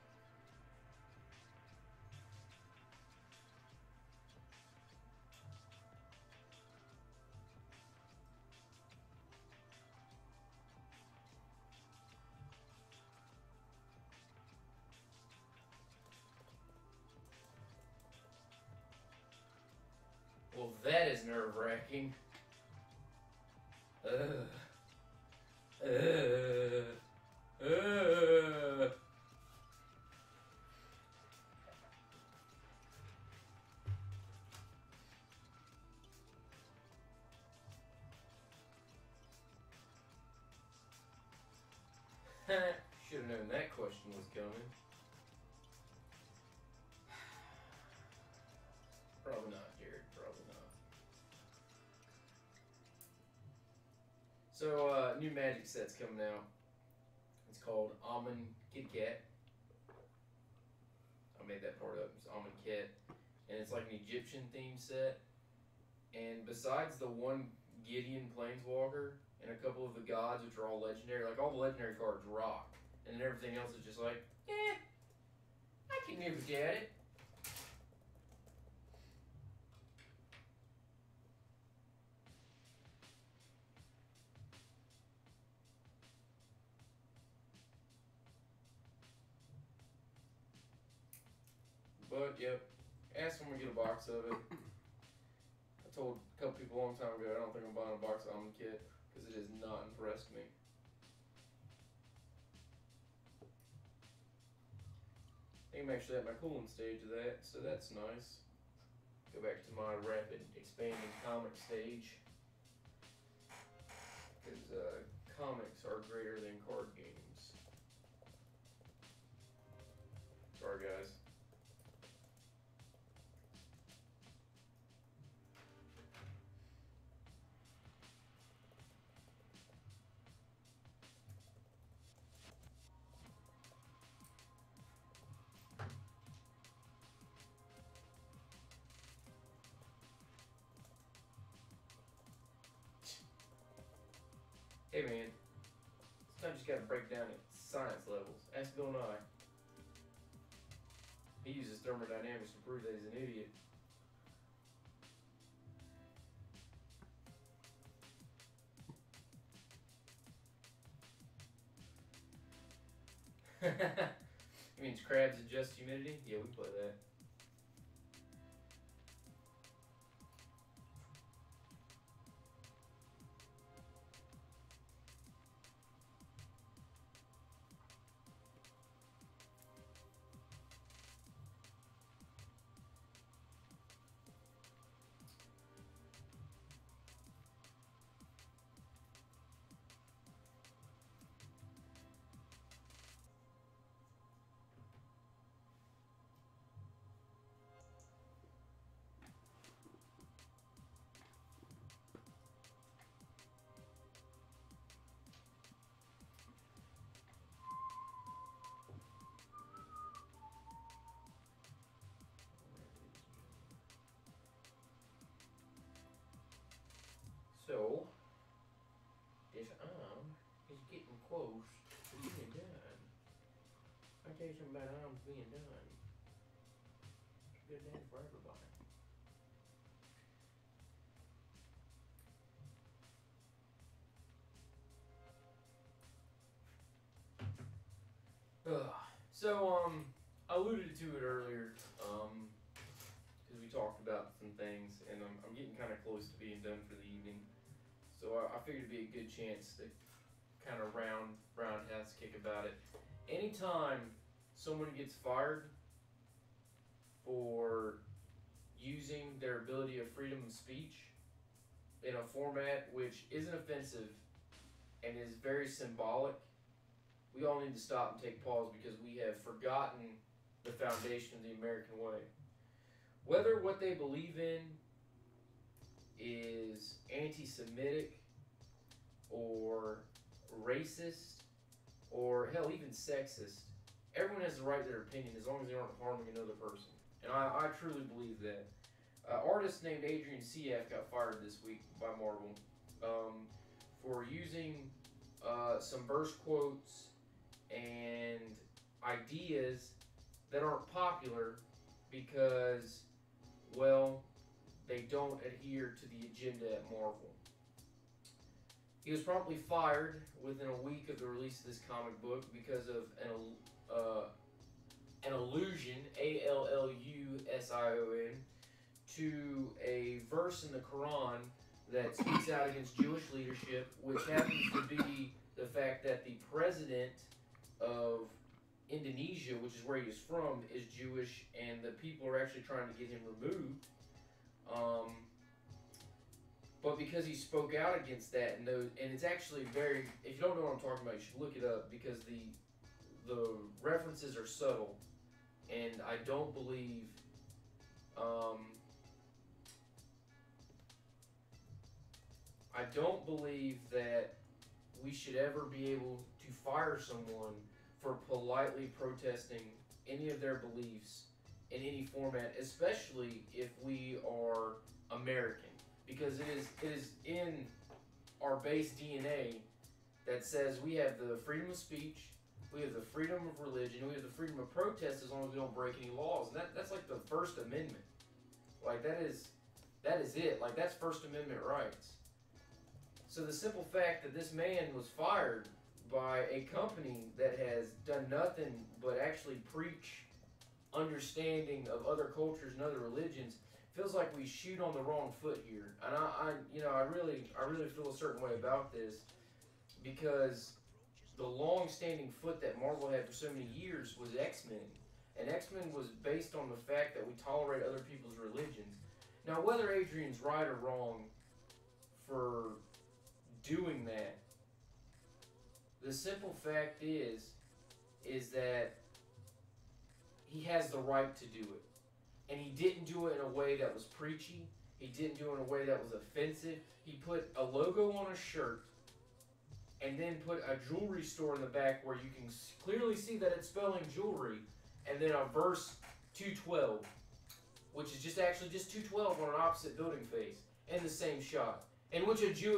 Well, that is nerve-wracking. Ugh. Ugh. Ugh. Should have known that question was coming. Probably not, Jared. Probably not. So, uh, new Magic set's coming out. It's called Amun Kit Kat. I made that part up. It's Amun Kit. And it's like an Egyptian themed set. And besides the one Gideon Planeswalker and a couple of the gods, which are all legendary, like all the legendary cards rock. And then everything else is just like, eh, I can never get it. But, yep, ask when we get a box of it. I told a couple people a long time ago I don't think I'm buying a box of Amun Kit because it has not impressed me. I think I'm actually at my cooling stage of that, so that's nice. Go back to my rapid expanding comic stage. Because uh, comics are greater than card games. Hey man, sometimes you just gotta break down at science levels. Ask Bill Nye. He uses thermodynamics to prove that he's an idiot. It means crabs adjust humidity? Yeah, we play that. So, this arm is getting close to being done. I'll tell you something about arms being done. It's a good day for everybody. Ugh. So, um, I alluded to it earlier, um, because we talked about some things, and I'm, I'm getting kind of close to being done for the evening. So I, I figured it'd be a good chance to kind of round roundhouse kick about it. Anytime someone gets fired for using their ability of freedom of speech in a format which isn't offensive and is very symbolic, we all need to stop and take pause because we have forgotten the foundation of the American way. Whether what they believe in is anti-Semitic or racist or hell even sexist, everyone has the right to their opinion as long as they aren't harming another person, and I, I truly believe that. An artist named Adrian Ciaf got fired this week by Marvel um, for using uh, some verse quotes and ideas that aren't popular because, well, they don't adhere to the agenda at Marvel. He was promptly fired within a week of the release of this comic book because of an uh, an allusion, A L L U S I O N, to a verse in the Quran that speaks out against Jewish leadership, which happens to be the fact that the president of Indonesia, which is where he is from, is Jewish, and the people are actually trying to get him removed. Um, but because he spoke out against that, and, those, and it's actually very, if you don't know what I'm talking about, you should look it up, because the the references are subtle, and I don't believe, um, I don't believe that we should ever be able to fire someone for politely protesting any of their beliefs in any format, especially if we are American, because it is it is in our base D N A that says we have the freedom of speech, we have the freedom of religion, we have the freedom of protest as long as we don't break any laws. And that, that's like the First Amendment. Like that is that is it. Like that's First Amendment rights. So the simple fact that this man was fired by a company that has done nothing but actually preach understanding of other cultures and other religions feels like we shoot on the wrong foot here. And I, I you know, I really, I really feel a certain way about this because the long-standing foot that Marvel had for so many years was X-Men, and X-Men was based on the fact that we tolerate other people's religions. Now, whether Adrian's right or wrong for doing that, the simple fact is, is that he has the right to do it. And he didn't do it in a way that was preachy. He didn't do it in a way that was offensive. He put a logo on a shirt and then put a jewelry store in the back where you can clearly see that it's spelling jewelry, and then a verse two twelve, which is just actually just two twelve on an opposite building face in the same shot, in which a Jewish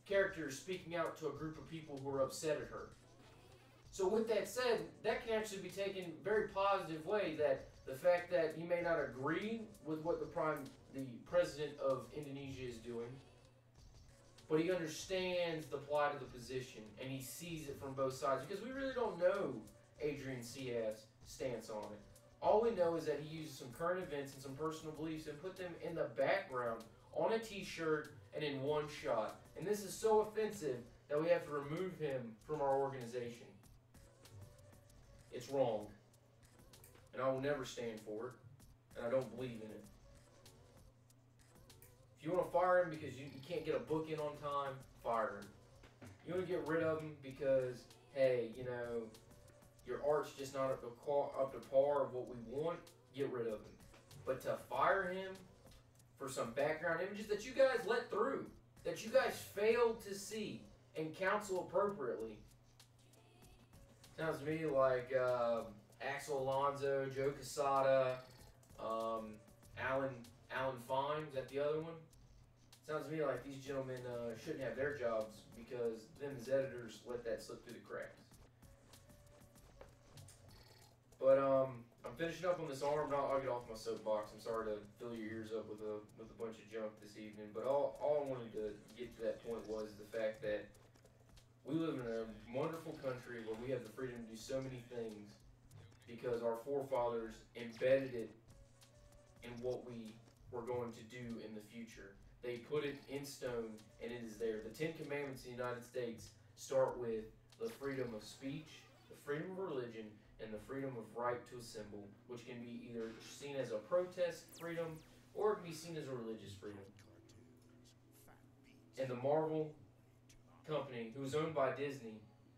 character is speaking out to a group of people who are upset at her. So with that said, that can actually be taken very positive way, that the fact that he may not agree with what the prime, the president of Indonesia is doing, but he understands the plight of the position and he sees it from both sides, because we really don't know Adrian Ciaf's stance on it. All we know is that he uses some current events and some personal beliefs and put them in the background on a t-shirt and in one shot. And this is so offensive that we have to remove him from our organization. It's wrong. And I will never stand for it. And I don't believe in it. If you want to fire him because you, you can't get a book in on time, fire him. You want to get rid of him because, hey, you know, your art's just not up to, up to par of what we want, get rid of him. But to fire him for some background images that you guys let through, that you guys failed to see and counsel appropriately, sounds to me like uh, Axel Alonso, Joe Quesada, um, Alan Alan Fine, is that the other one? Sounds to me like these gentlemen uh, shouldn't have their jobs because them as editors let that slip through the cracks. But um, I'm finishing up on this arm. I'll, I'll get off my soapbox. I'm sorry to fill your ears up with a with a bunch of junk this evening. But all all I wanted to get to that point was the fact that we live in a wonderful country where we have the freedom to do so many things because our forefathers embedded it in what we were going to do in the future. They put it in stone, and it is there. The Ten Commandments in the United States start with the freedom of speech, the freedom of religion, and the freedom of right to assemble, which can be either seen as a protest freedom or it can be seen as a religious freedom. And the Marvel company, who was owned by Disney,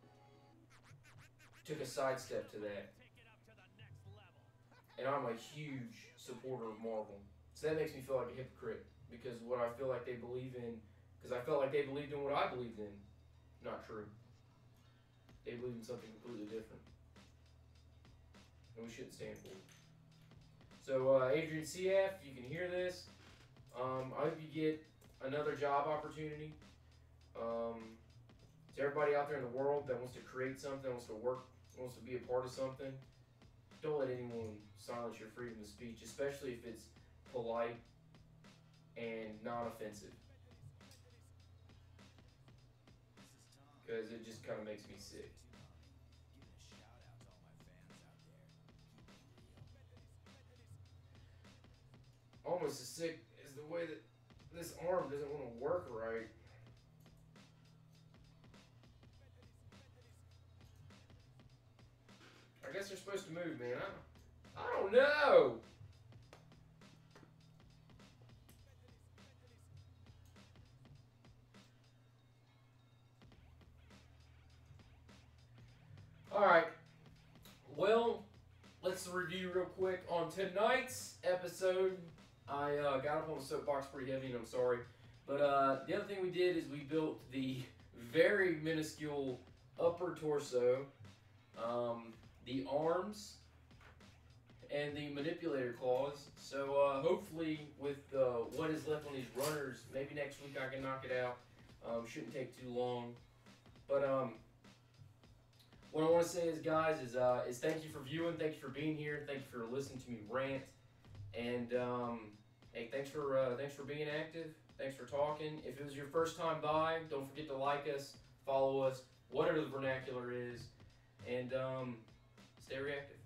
took a sidestep to that. And I'm a huge supporter of Marvel. So that makes me feel like a hypocrite, because what I feel like they believe in, because I felt like they believed in what I believed in. Not true. They believe in something completely different. And we shouldn't stand for it. So, uh, Adrian Ciaf, you can hear this. Um, I hope you get another job opportunity. Um, to everybody out there in the world that wants to create something, wants to work, wants to be a part of something, don't let anyone silence your freedom of speech, especially if it's polite and non-offensive. Because it just kind of makes me sick. Almost as sick as the way that this arm doesn't want to work right. I guess they're supposed to move, man. I, I don't know. Alright. Well, let's review real quick on tonight's episode. I uh, got up on the soapbox pretty heavy, and I'm sorry. But uh, the other thing we did is we built the very minuscule upper torso, um, the arms, and the manipulator claws. So uh, hopefully with uh, what is left on these runners, maybe next week I can knock it out. Um, shouldn't take too long. But um, what I want to say is, guys, is, uh, is thank you for viewing, thank you for being here, thank you for listening to me rant. And um, hey, thanks for uh, thanks for being active. Thanks for talking. If it was your first time by, don't forget to like us, follow us, whatever the vernacular is, and um, stay reactive.